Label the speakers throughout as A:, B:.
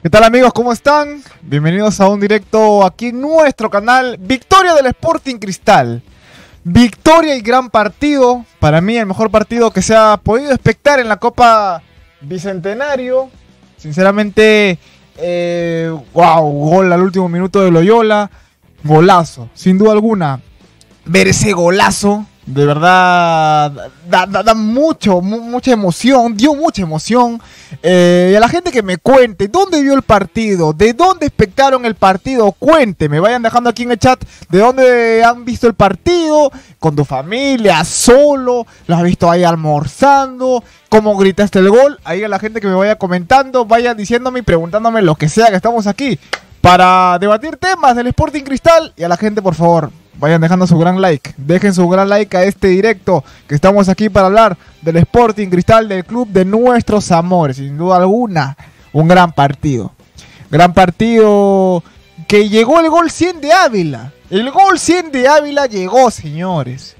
A: ¿Qué tal amigos? ¿Cómo están? Bienvenidos a un directo aquí en nuestro canal. Victoria del Sporting Cristal. Victoria y gran partido. Para mí el mejor partido que se ha podido espectar en la Copa Bicentenario. Sinceramente, wow, gol al último minuto de Loyola. Golazo, sin duda alguna. Ver ese golazo, de verdad, da mucha emoción, dio mucha emoción. Y a la gente que me cuente, ¿dónde vio el partido? ¿De dónde espectaron el partido? Cuénteme, vayan dejando aquí en el chat de dónde han visto el partido, con tu familia, solo, lo has visto ahí almorzando, cómo gritaste el gol. Ahí a la gente que me vaya comentando, vaya diciéndome y preguntándome lo que sea, que estamos aquí para debatir temas del Sporting Cristal. Y a la gente, por favor, vayan dejando su gran like. Dejen su gran like a este directo, que estamos aquí para hablar del Sporting Cristal, del club de nuestros amores. Sin duda alguna, un gran partido. Gran partido que llegó el gol 100 de Ávila. El gol 100 de Ávila llegó, señores.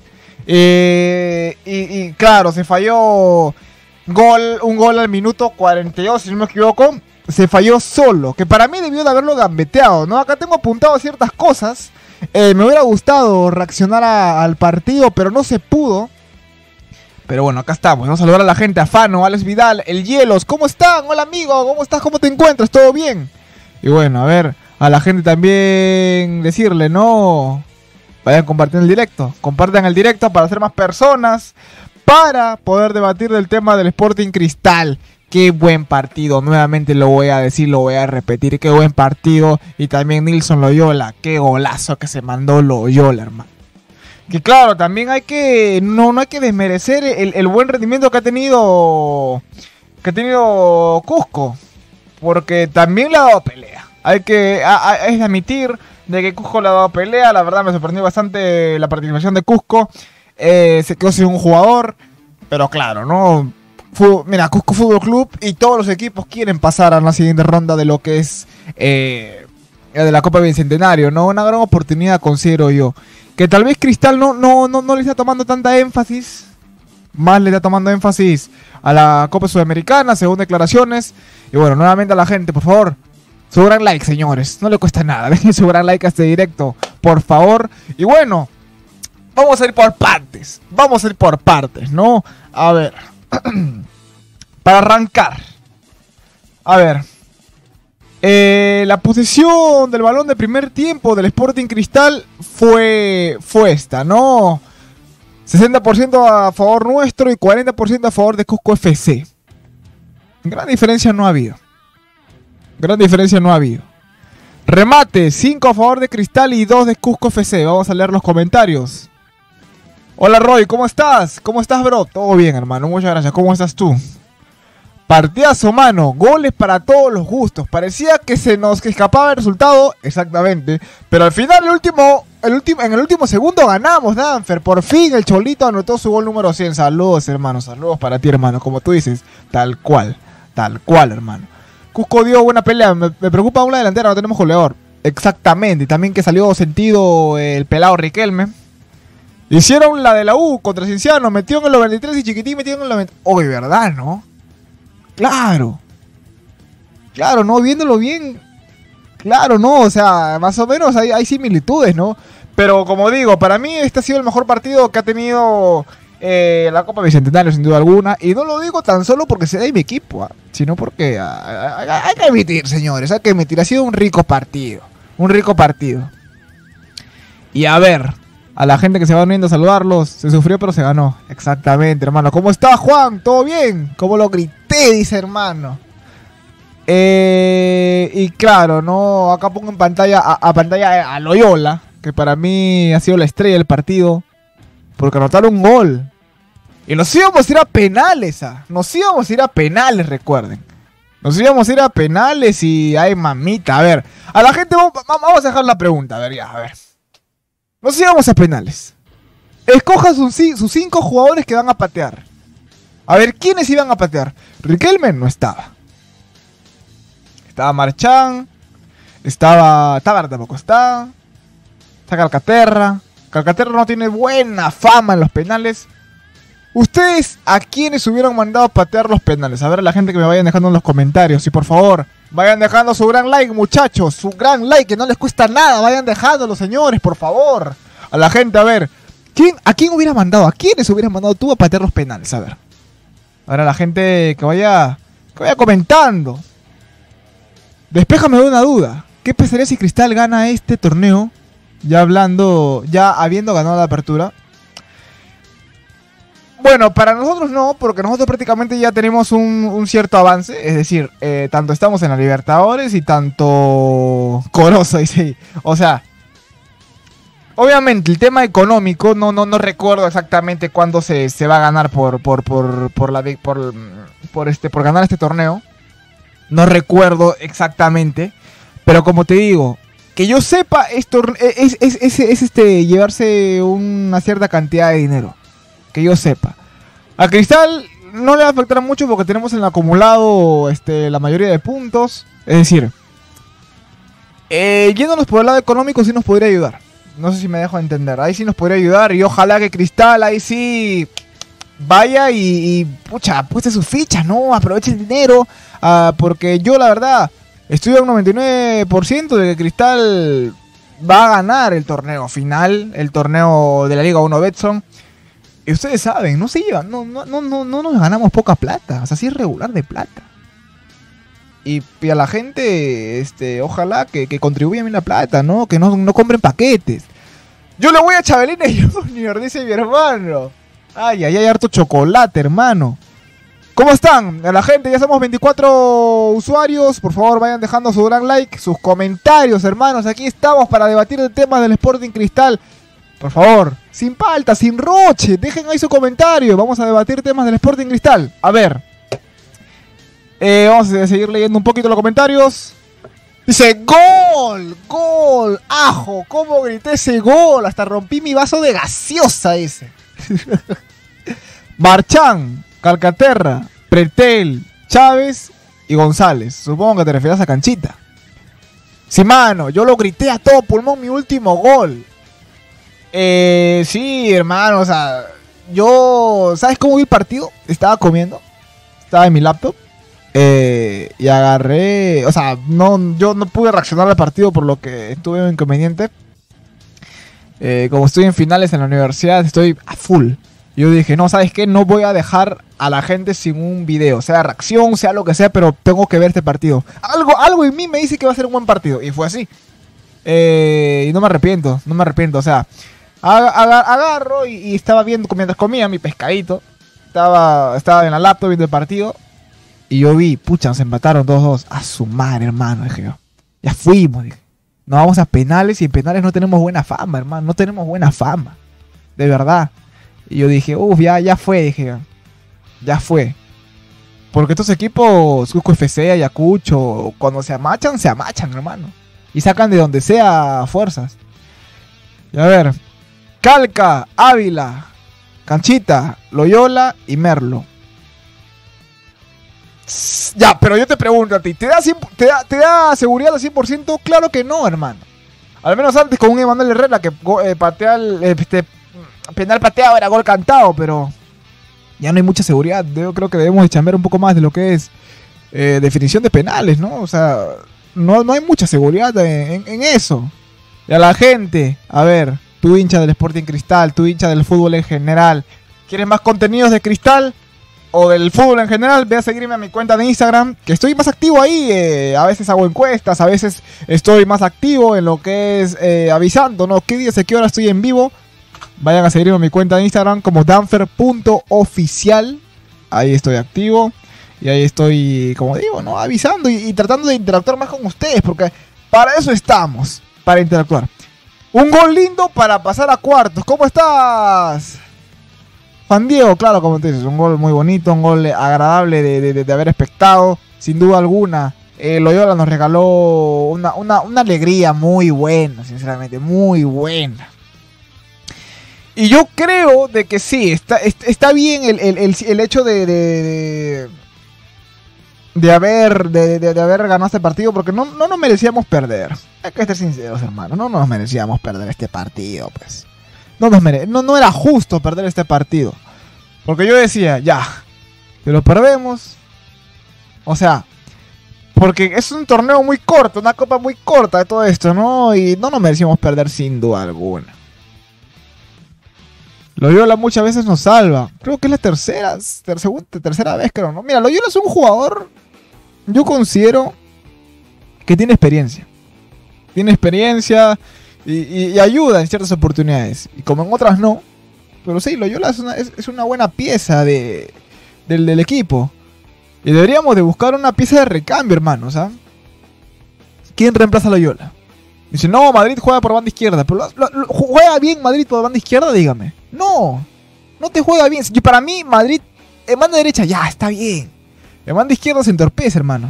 A: Y claro, se falló un gol al minuto 42, si no me equivoco. Se falló solo, que para mí debió de haberlo gambeteado, ¿no? Acá tengo apuntado ciertas cosas. Me hubiera gustado reaccionar al partido, pero no se pudo. Pero bueno, acá estamos. Vamos a saludar a la gente. A Fano, Alex Vidal, El Hielos. ¿Cómo están? Hola amigo, ¿cómo estás? ¿Cómo te encuentras? ¿Todo bien? Y bueno, a ver, a la gente también decirle, no, vayan compartiendo el directo. Compartan el directo para hacer más personas, para poder debatir del tema del Sporting Cristal. Qué buen partido, nuevamente lo voy a decir, lo voy a repetir, qué buen partido. Y también Nilson Loyola, qué golazo que se mandó Loyola, hermano. Que claro, también hay que, no hay que desmerecer el buen rendimiento que ha tenido Cusco, porque también le ha dado pelea. Es de admitir de que Cusco le ha dado pelea. La verdad me sorprendió bastante la participación de Cusco. Se quedó sin un jugador, pero claro, ¿no? Mira, Cusco Fútbol Club y todos los equipos quieren pasar a la siguiente ronda de lo que es de la Copa Bicentenario, ¿no? Una gran oportunidad, considero yo. Que tal vez Cristal no le está tomando tanta énfasis. Más le está tomando énfasis a la Copa Sudamericana, según declaraciones. Y bueno, nuevamente a la gente, por favor, su gran like, señores. No le cuesta nada. Dejen su gran like a este directo, por favor. Y bueno, vamos a ir por partes. ¿No? A ver. Para arrancar, a ver, la posesión del balón de primer tiempo del Sporting Cristal fue esta, ¿no? 60% a favor nuestro y 40% a favor de Cusco FC. Gran diferencia no ha habido. Remate, 5 a favor de Cristal y 2 de Cusco FC. Vamos a leer los comentarios. Hola Roy, ¿cómo estás? ¿Cómo estás, bro? Todo bien, hermano, muchas gracias. ¿Cómo estás tú? Partidazo, mano. Goles para todos los gustos. Parecía que se nos escapaba el resultado, exactamente. Pero al final, en el último segundo ganamos, Danfer. Por fin el Cholito anotó su gol número 100. Saludos, hermano. Saludos para ti, hermano. Como tú dices, tal cual, hermano. Cusco dio buena pelea. Me preocupa aún la delantera, no tenemos goleador. Exactamente. Y también que salió sentido el pelado Riquelme. Hicieron la de la U contra Cienciano, metió en el 93 y Chiquitín metió en el 90. Oye, ¿verdad, no? Claro, no, viéndolo bien. Claro, no, o sea, más o menos hay similitudes, ¿no? Pero como digo, para mí este ha sido el mejor partido que ha tenido la Copa Bicentenario, sin duda alguna. Y no lo digo tan solo porque sea de mi equipo, sino porque hay que admitir, señores, hay que admitir, ha sido un rico partido. Y a ver, a la gente que se va uniendo a saludarlos, se sufrió pero se ganó. Exactamente, hermano. ¿Cómo está, Juan? ¿Todo bien? ¿Cómo lo grité? Dice, hermano. Y claro, no, acá pongo en pantalla a Loyola, que para mí ha sido la estrella del partido, porque anotaron un gol. Y nos íbamos a ir a penales, recuerden. Nos íbamos a ir a penales y ay, mamita. A ver, a la gente vamos a dejar la pregunta, a ver. Nos íbamos a penales. Escoja sus 5 jugadores que van a patear. A ver, ¿quiénes iban a patear? Riquelme no estaba. Estaba Marchán. Tabar tampoco está. Está Calcaterra. Calcaterra no tiene buena fama en los penales. ¿Ustedes a quiénes hubieran mandado a patear los penales? A ver, a la gente que me vayan dejando en los comentarios. Y por favor, Vayan dejando su gran like, muchachos. Su gran like, que no les cuesta nada. Vayan dejándolo, señores, por favor. A la gente, a ver. ¿A quién hubieras mandado? ¿A quiénes hubieras mandado tú a patear los penales? A ver. Ahora la gente que vaya comentando. Despéjame de una duda. ¿Qué pasaría si Cristal gana este torneo? Ya habiendo ganado la apertura. Bueno, para nosotros no, porque nosotros prácticamente ya tenemos un cierto avance. Es decir, tanto estamos en la Libertadores y tanto Corozo, dice. O sea, obviamente el tema económico no recuerdo exactamente cuándo se va a ganar por ganar este torneo. No recuerdo exactamente, pero como te digo, que yo sepa, esto es llevarse una cierta cantidad de dinero. Que yo sepa. A Cristal no le va a afectar mucho porque tenemos en el acumulado la mayoría de puntos. Es decir, yéndonos por el lado económico sí nos podría ayudar. No sé si me dejo entender. Ahí sí nos podría ayudar y ojalá que Cristal ahí sí vaya y pucha, apueste sus fichas, ¿no? Aproveche el dinero. Porque yo la verdad estoy a un 99% de que Cristal va a ganar el torneo final. El torneo de la Liga 1 Betson. Y ustedes saben, no se llevan, no nos ganamos poca plata, o sea, sí es regular de plata. Y a la gente, ojalá que contribuyan bien la plata, ¿no? Que no compren paquetes. Yo le voy a Chabelines Junior, dice mi hermano. Ay, hay harto chocolate, hermano. ¿Cómo están? A la gente, ya somos 24 usuarios. Por favor, vayan dejando su gran like, sus comentarios, hermanos. Aquí estamos para debatir de temas del Sporting Cristal. Por favor, sin palta, sin roche, dejen ahí su comentario. Vamos a debatir temas del Sporting Cristal. A ver. Vamos a seguir leyendo un poquito los comentarios. Dice, ¡gol! ¡Gol! ¡Ajo! ¿Cómo grité ese gol? Hasta rompí mi vaso de gaseosa, dice. Marchán, Calcaterra, Pretel, Chávez y González. Supongo que te refieres a Canchita. Sí, mano, yo lo grité a todo pulmón mi último gol. Sí, hermano, o sea, yo, ¿sabes cómo vi el partido? Estaba comiendo, estaba en mi laptop, y agarré, o sea, yo no pude reaccionar al partido por lo que estuve un inconveniente. Como estoy en finales en la universidad, estoy a full. Yo dije, no, ¿sabes qué? No voy a dejar a la gente sin un video, sea reacción, sea lo que sea, pero tengo que ver este partido. Algo en mí me dice que va a ser un buen partido, y fue así. Y no me arrepiento, o sea... Agarro y estaba viendo mientras comía mi pescadito. Estaba en la laptop viendo el partido. Y yo vi, pucha, nos empataron 2-2. A su madre, hermano, dije yo. Ya fuimos, dije. Nos vamos a penales y en penales no tenemos buena fama, hermano. No tenemos buena fama. De verdad. Y yo dije, ya fue, dije yo. Ya fue. Porque estos equipos, Cusco FC, Ayacucho, cuando se amachan, hermano. Y sacan de donde sea fuerzas. Y a ver. Calca, Ávila, Canchita, Loyola y Merlo. Ya, pero yo te pregunto a ti, ¿te da seguridad al 100%? Claro que no, hermano. Al menos antes con un Emanuel Herrera que patea penal pateado era gol cantado, pero ya no hay mucha seguridad. Yo creo que debemos de chambear un poco más de lo que es definición de penales, ¿no? O sea, no hay mucha seguridad en eso. Y a la gente, a ver... Tú hincha del Sporting Cristal, tú hincha del fútbol en general. ¿Quieres más contenidos de Cristal o del fútbol en general? Ve a seguirme a mi cuenta de Instagram, que estoy más activo ahí. A veces hago encuestas, a veces estoy más activo en lo que es avisando, ¿no? ¿Qué días y qué hora estoy en vivo? Vayan a seguirme a mi cuenta de Instagram como danfer.oficial. Ahí estoy activo y ahí estoy, como digo, ¿no? Avisando y tratando de interactuar más con ustedes, porque para eso estamos, para interactuar. Un gol lindo para pasar a cuartos. ¿Cómo estás? Juan Diego, claro, como te dices, un gol muy bonito, un gol agradable de haber expectado, sin duda alguna. Loyola nos regaló una alegría muy buena, sinceramente, muy buena. Y yo creo de que sí, está bien el hecho de haber ganado este partido, porque no nos merecíamos perder. Hay que ser sinceros, hermano, no nos merecíamos perder este partido, pues. No era justo perder este partido. Porque yo decía, ya, si lo perdemos, o sea, Porque es un torneo muy corto, una copa muy corta de todo esto, ¿no? Y no nos merecimos perder sin duda alguna. Loyola muchas veces nos salva. Creo que es la tercera vez, creo, ¿no? Mira, Loyola es un jugador, yo considero que tiene experiencia. Tiene experiencia y ayuda en ciertas oportunidades. Y como en otras no. Pero sí, Loyola es una buena pieza del equipo. Y deberíamos de buscar una pieza de recambio, hermanos, ¿ah? ¿Quién reemplaza a Loyola? Dice, no, Madrid juega por banda izquierda. Pero ¿juega bien Madrid por banda izquierda? Dígame. No te juega bien. Para mí, Madrid en banda derecha ya está bien. En banda izquierda se entorpece, hermano.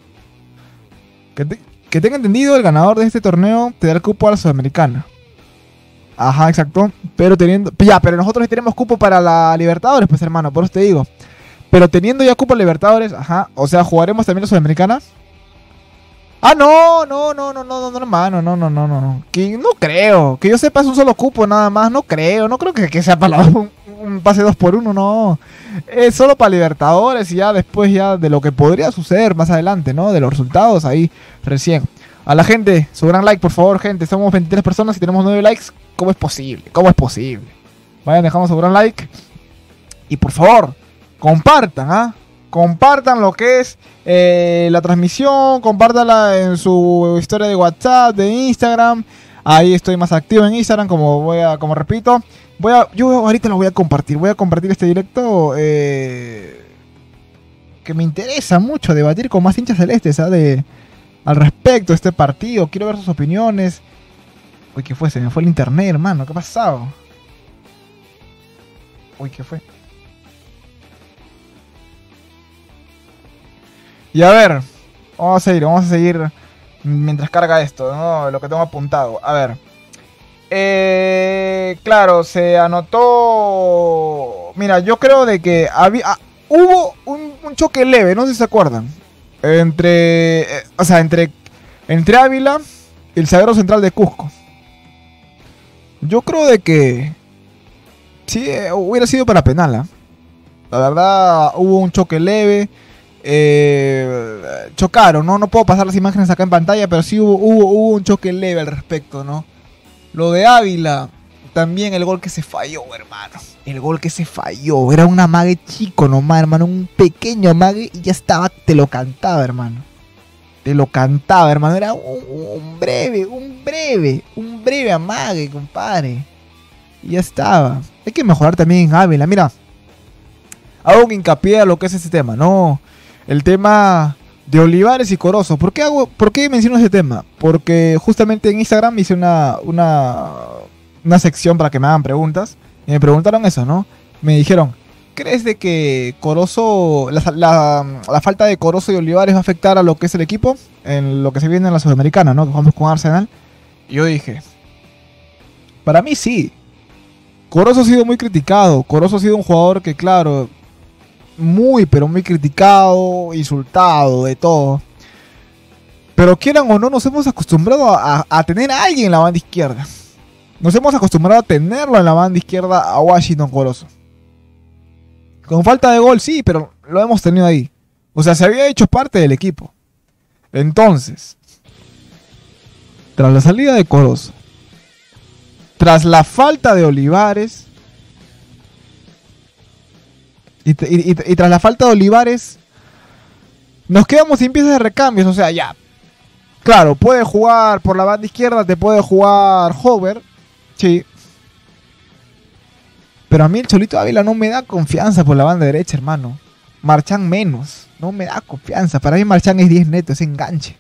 A: Que tenga entendido, el ganador de este torneo te da el cupo a la Sudamericana. Ajá, exacto. Pero nosotros tenemos cupo para la Libertadores, pues, hermano. Por eso te digo. Pero teniendo ya cupo Libertadores, ajá. O sea, ¿jugaremos también la Sudamericana? Ah, no, hermano, no. Que no creo. Que yo sepa es un solo cupo nada más. No creo que sea para un pase 2x1, no. Es solo para Libertadores y ya después ya de lo que podría suceder más adelante, ¿no? De los resultados ahí recién. A la gente, su gran like, por favor, gente. Somos 23 personas y tenemos 9 likes. ¿Cómo es posible? Vayan, dejamos su gran like. Y por favor, compartan, ¿ah? Compartan lo que es la transmisión, compártanla en su historia de WhatsApp, de Instagram. Ahí estoy más activo en Instagram, como repito. Yo ahorita lo voy a compartir. Voy a compartir este directo que me interesa mucho debatir con más hinchas celestes, ¿sabes? Al respecto de este partido. Quiero ver sus opiniones. Uy, ¿qué fue? Se me fue el internet, hermano. ¿Qué ha pasado? Uy, ¿qué fue? Y a ver, vamos a seguir mientras carga esto, ¿no? Lo que tengo apuntado. A ver. Claro, se anotó. Mira, yo creo de que hubo un choque leve, no sé si se acuerdan. Entre Ávila y el Zaguero Central de Cusco. Yo creo de que sí, hubiera sido para penal, ¿eh? La verdad, hubo un choque leve. Chocaron, ¿no? No puedo pasar las imágenes acá en pantalla, pero sí hubo un choque leve al respecto, ¿no? Lo de Ávila, también el gol que se falló, hermano. El gol que se falló, era un amague chico nomás, hermano. Un pequeño amague y ya estaba, te lo cantaba, hermano. Era un breve amague, compadre. Y ya estaba. Hay que mejorar también en Ávila, mira. Hago un hincapié a lo que es ese tema, ¿no? El tema de Olivares y Corozo. ¿Por qué menciono ese tema? Porque justamente en Instagram hice una sección para que me hagan preguntas. Y me preguntaron eso, ¿no? Me dijeron, ¿crees de que Corozo, la falta de Corozo y Olivares va a afectar a lo que es el equipo? En lo que se viene en la Sudamericana, ¿no? Que jugamos con Arsenal. Y yo dije, para mí sí. Corozo ha sido muy criticado. Corozo ha sido un jugador que, claro, pero muy criticado, insultado, de todo. Pero quieran o no, nos hemos acostumbrado a tener a alguien en la banda izquierda. Nos hemos acostumbrado a tenerlo en la banda izquierda a Washington Corozo. Con falta de gol, sí, pero lo hemos tenido ahí. O sea, se había hecho parte del equipo. Entonces, tras la salida de Corozo, tras la falta de Olivares, y tras la falta de Olivares, nos quedamos sin piezas de recambios. O sea, ya, claro, puede jugar por la banda izquierda, te puede jugar Hover, sí. Pero a mí el Cholito Ávila no me da confianza por la banda derecha, hermano. Marchán menos, no me da confianza. Para mí Marchán es 10 neto, es enganche.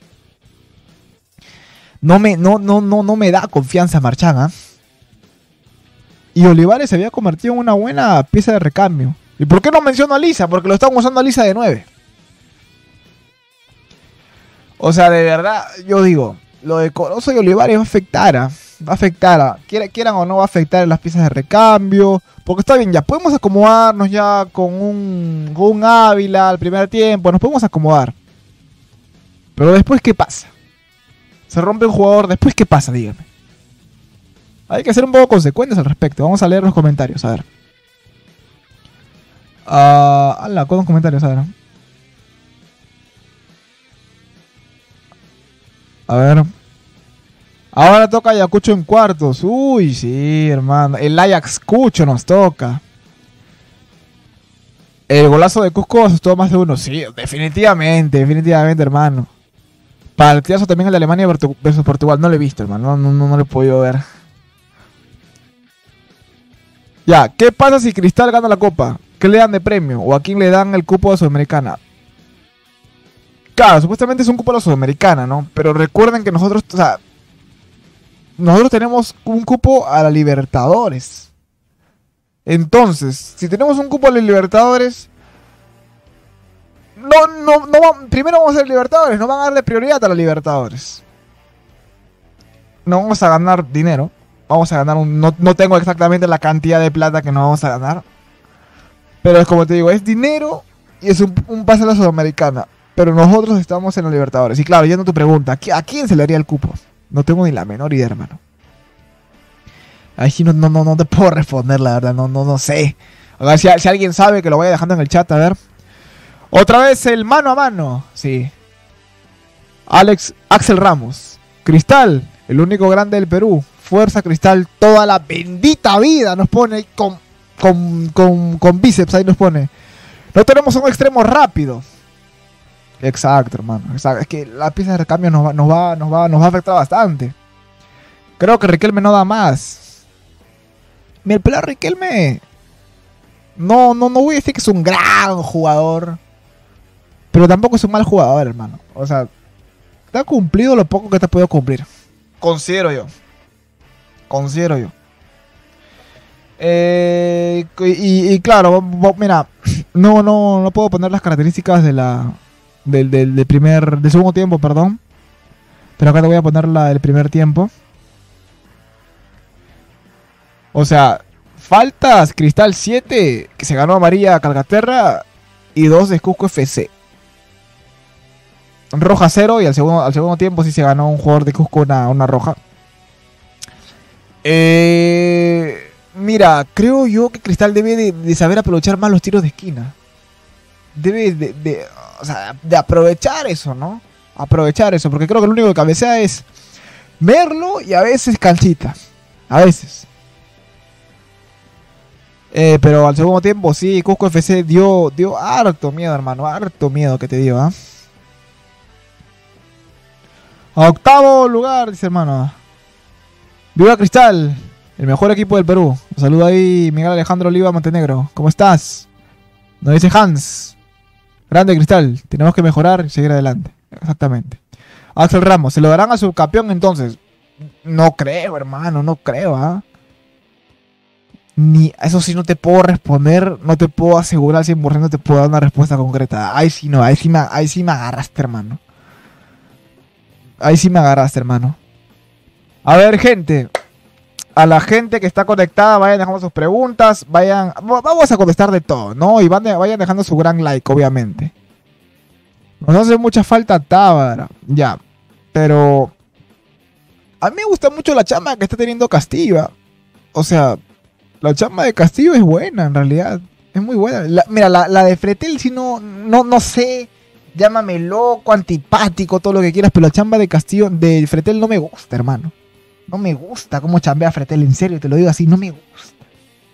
A: No me da confianza Marchán, ¿ah? Y Olivares se había convertido en una buena pieza de recambio. ¿Y por qué no menciono a Lisa? Porque lo están usando a Lisa de 9. O sea, de verdad, yo digo, lo de Corozo y Olivares va a afectar, quieran o no, va a afectar en las piezas de recambio. Porque está bien, ya podemos acomodarnos ya con un Ávila al primer tiempo, nos podemos acomodar. Pero después, ¿qué pasa? Se rompe un jugador, después, ¿qué pasa? Dígame. Hay que ser un poco consecuentes al respecto. Vamos a leer los comentarios, a ver. ¿Cuántos comentarios? A ver. A ver. Ahora toca Ayacucho en cuartos. Uy, sí, hermano. El Ajax Cucho nos toca. El golazo de Cusco asustó a más de uno. Sí, definitivamente, hermano. Partidazo también el de Alemania versus Portugal. No lo he visto, hermano. No lo he podido ver. Ya, ¿qué pasa si Cristal gana la Copa? ¿Qué le dan de premio? ¿O a quién le dan el cupo de Sudamericana? Claro, supuestamente es un cupo de la Sudamericana, ¿no? Pero recuerden que nosotros, o sea, nosotros tenemos un cupo a la Libertadores. Entonces, si tenemos un cupo a la Libertadores, primero vamos a hacer Libertadores, no van a darle prioridad a la Libertadores. No vamos a ganar dinero. Vamos a ganar no tengo exactamente la cantidad de plata que nos vamos a ganar. Pero es como te digo, es dinero y es un pase a la Sudamericana. Pero nosotros estamos en los Libertadores. Y claro, yendo a tu pregunta, ¿a quién se le haría el cupo? No tengo ni la menor idea, hermano. Ahí sí no te puedo responder, la verdad. No sé. A ver, si alguien sabe, que lo vaya dejando en el chat, a ver. Otra vez el mano a mano. Sí. Axel Ramos. Cristal, el único grande del Perú. Fuerza Cristal, toda la bendita vida nos pone con bíceps, ahí nos pone. No tenemos un extremo rápido. Exacto, hermano. Exacto. Es que la pieza de recambio nos va a afectar bastante. Creo que Riquelme no da más. Mira, el pelado Riquelme. No voy a decir que es un gran jugador. Pero tampoco es un mal jugador, hermano. O sea, te ha cumplido lo poco que te ha podido cumplir. Considero yo. Y claro, mira, no puedo poner las características del segundo tiempo, perdón. Pero acá te voy a poner la del primer tiempo. O sea, faltas Cristal 7, que se ganó a María Calcaterra, y 2 de Cusco FC. Roja 0, y al segundo tiempo sí se ganó un jugador de Cusco una roja. Mira, creo yo que Cristal debe de saber aprovechar más los tiros de esquina. Debe de aprovechar eso, ¿no? Aprovechar eso, porque creo que lo único que cabecea es Merlo y a veces Calcita. A veces. Pero al segundo tiempo sí, Cusco FC dio harto miedo, hermano. Harto miedo que te dio, ¿ah? A octavo lugar, dice hermano. Viva Cristal, el mejor equipo del Perú. Un saludo ahí, Miguel Alejandro Oliva Montenegro. ¿Cómo estás? Nos dice Hans. Grande Cristal, tenemos que mejorar y seguir adelante. Exactamente. Axel Ramos, ¿se lo darán a su campeón entonces? No creo, hermano, no creo, ¿ah? Ni eso sí no te puedo responder, no te puedo asegurar al 100%, no te puedo dar una respuesta concreta. Ahí sí no, ahí sí me agarraste, hermano. Ahí sí me agarraste, hermano. A ver, gente. A la gente que está conectada, vayan dejando sus preguntas. Vamos a contestar de todo, ¿no? Y vayan dejando su gran like, obviamente. Nos hace mucha falta Tábara. Ya. Pero a mí me gusta mucho la chamba que está teniendo Castillo. O sea, la chamba de Castillo es buena, en realidad. Es muy buena. Mira, la de Fretel, si no sé. Llámame loco, antipático, todo lo que quieras. Pero la chamba de Castillo, de Fretel, no me gusta, hermano. No me gusta cómo chambea Fretel, en serio, te lo digo así, no me gusta.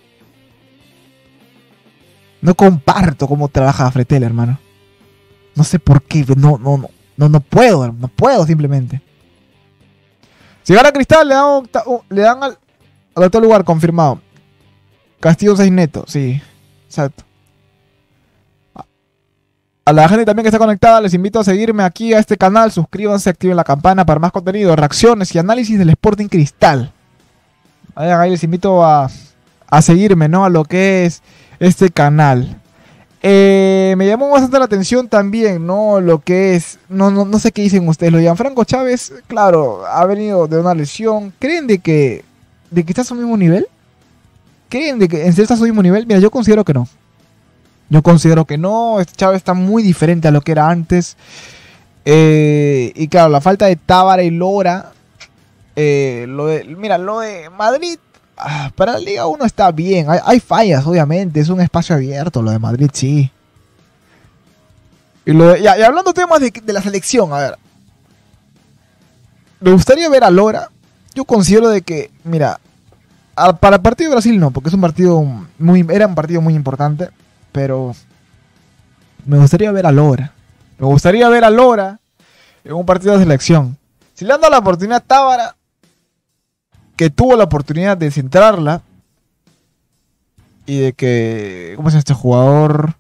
A: No comparto cómo trabaja Fretel, hermano. No sé por qué, no puedo simplemente. Si gana Cristal, le dan al otro lugar, confirmado. Castillo 6 neto, sí, exacto. A la gente también que está conectada, les invito a seguirme aquí a este canal. Suscríbanse, activen la campana para más contenido, reacciones y análisis del Sporting Cristal. Ahí les invito a seguirme, ¿no? A lo que es este canal. Me llamó bastante la atención también, ¿no? Lo que es... No sé qué dicen ustedes. Lo de Gianfranco Chávez, claro, ha venido de una lesión. ¿Creen de que está a su mismo nivel? ¿Creen de que en serio está a su mismo nivel? Mira, yo considero que no. Yo considero que no, este Chávez está muy diferente a lo que era antes. Y claro, la falta de Tábara y Lora. Lo de Madrid, para la Liga 1 está bien. Hay fallas, obviamente. Es un espacio abierto lo de Madrid, sí. Y hablando temas de la selección, a ver. Me gustaría ver a Lora. Yo considero de que, mira, para el partido de Brasil no, porque es un partido era un partido muy importante, pero me gustaría ver a Lora. Me gustaría ver a Lora en un partido de selección. Si le han dado la oportunidad a Tábara, que tuvo la oportunidad de centrarla, y de que, ¿cómo se llama este jugador?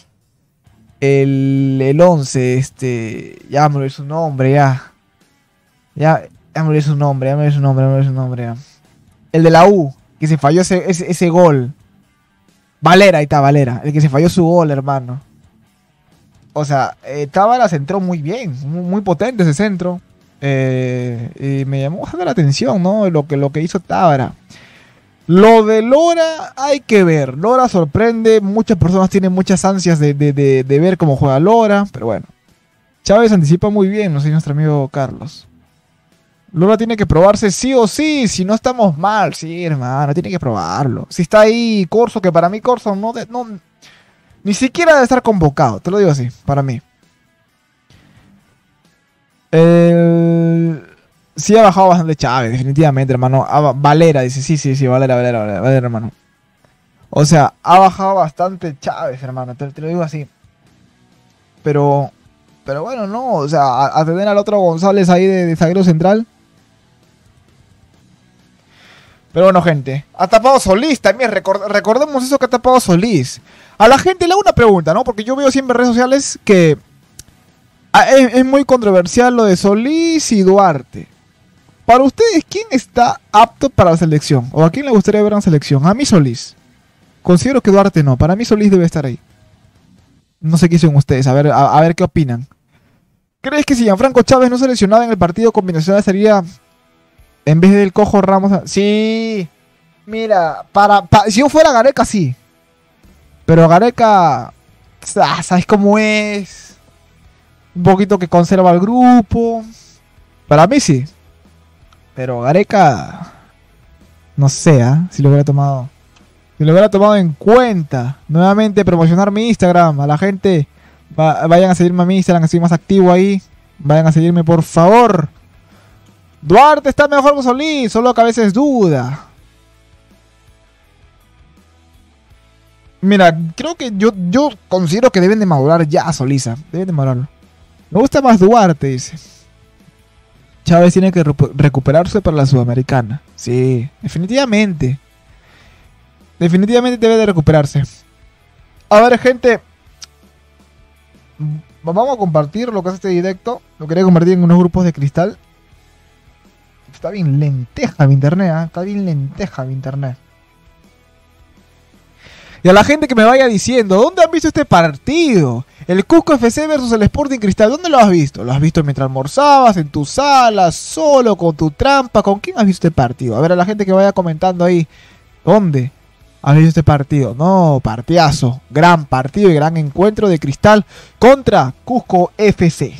A: El 11, ya me olvidé su nombre, ya me olvidé su nombre, ya. El de la U, que se falló ese gol. Valera, ahí está, Valera. El que se falló su gol, hermano. O sea, Tábara centró muy bien, muy potente ese centro. Y me llamó bastante la atención, ¿no? Lo que hizo Tábara. Lo de Lora hay que ver. Lora sorprende. Muchas personas tienen muchas ansias de ver cómo juega Lora. Pero bueno. Chávez anticipa muy bien, no sé, nuestro amigo Carlos. Lora tiene que probarse sí o sí. Si no estamos mal, sí, hermano. Tiene que probarlo. Si está ahí Corso, que para mí Corso no ni siquiera debe estar convocado. Te lo digo así, para mí. Sí ha bajado bastante Chávez, definitivamente, hermano. Valera, dice, sí, Valera, hermano. O sea, ha bajado bastante Chávez, hermano, te lo digo así. Pero bueno, no, o sea, a tener al otro González ahí de zaguero central. Pero bueno, gente, ha tapado Solís también, recordemos eso que ha tapado Solís. A la gente le hago una pregunta, ¿no? Porque yo veo siempre en redes sociales que es muy controversial lo de Solís y Duarte. Para ustedes, ¿quién está apto para la selección? ¿O a quién le gustaría ver en la selección? A mí Solís. Considero que Duarte no. Para mí Solís debe estar ahí. No sé qué dicen ustedes. A ver qué opinan. ¿Crees que si Gianfranco Chávez no seleccionaba en el partido combinacional sería en vez del Cojo Ramos? Sí. Mira, si yo fuera Gareca, sí. Pero Gareca, ¿sabes cómo es? Un poquito que conserva al grupo. Para mí sí. Pero Gareca, no sé, si lo hubiera tomado. Si lo hubiera tomado en cuenta. Nuevamente promocionar mi Instagram. A la gente, vayan a seguirme a mi Instagram, que estoy más activo ahí. Vayan a seguirme, por favor. Duarte está mejor que Solís, solo que a veces duda. Mira, creo que yo considero que deben de madurar ya a Solisa. Deben de madurarlo. Me gusta más Duarte, dice. Chávez tiene que recuperarse para la Sudamericana. Sí, definitivamente. Definitivamente debe de recuperarse. A ver, gente. Vamos a compartir lo que hace este directo. Lo quería compartir en unos grupos de cristal. Está bien lenteja mi internet, ¿eh? Está bien lenteja mi internet. Y a la gente que me vaya diciendo, ¿dónde han visto este partido? El Cusco FC versus el Sporting Cristal, ¿dónde lo has visto? ¿Lo has visto mientras almorzabas, en tu sala, solo, con tu trampa? ¿Con quién has visto este partido? A ver, a la gente que vaya comentando ahí, ¿dónde has visto este partido? No, partidazo, gran partido y gran encuentro de Cristal contra Cusco FC.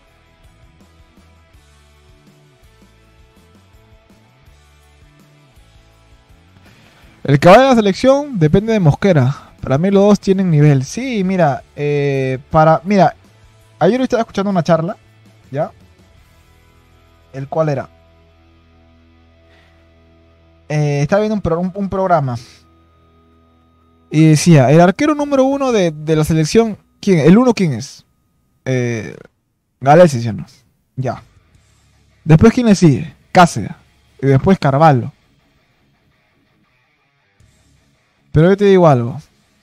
A: El que vaya a la selección depende de Mosquera. Para mí los dos tienen nivel. Sí, mira, mira, ayer estaba escuchando una charla, ¿ya? ¿El cual era? Estaba viendo un programa. Y decía, el arquero número 1 de la selección, ¿quién? ¿El 1 quién es? Galese, ¿sí o no? Ya. Después, ¿quién le sigue? Cáceres. Y después Carvalho. Pero yo te digo algo.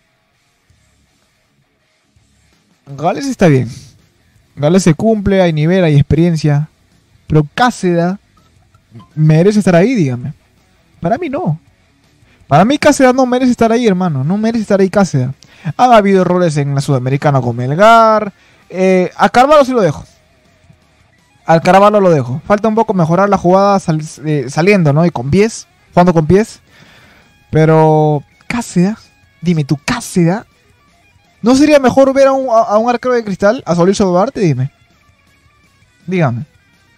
A: Gales está bien. Gales se cumple, hay nivel, hay experiencia. Pero Cáceres merece estar ahí, dígame. Para mí no. Para mí Cáceres no merece estar ahí, hermano. No merece estar ahí Cáceres. Han habido errores en la Sudamericana con Melgar. A Carvalho sí lo dejo. Al Carvalho lo dejo. Falta un poco mejorar la jugada saliendo, ¿no? Y con pies. Jugando con pies. Pero Cáceres, dime, ¿tu Cáceres no sería mejor ver a un arquero de Cristal, a Solís o Duarte? Dime. Dígame.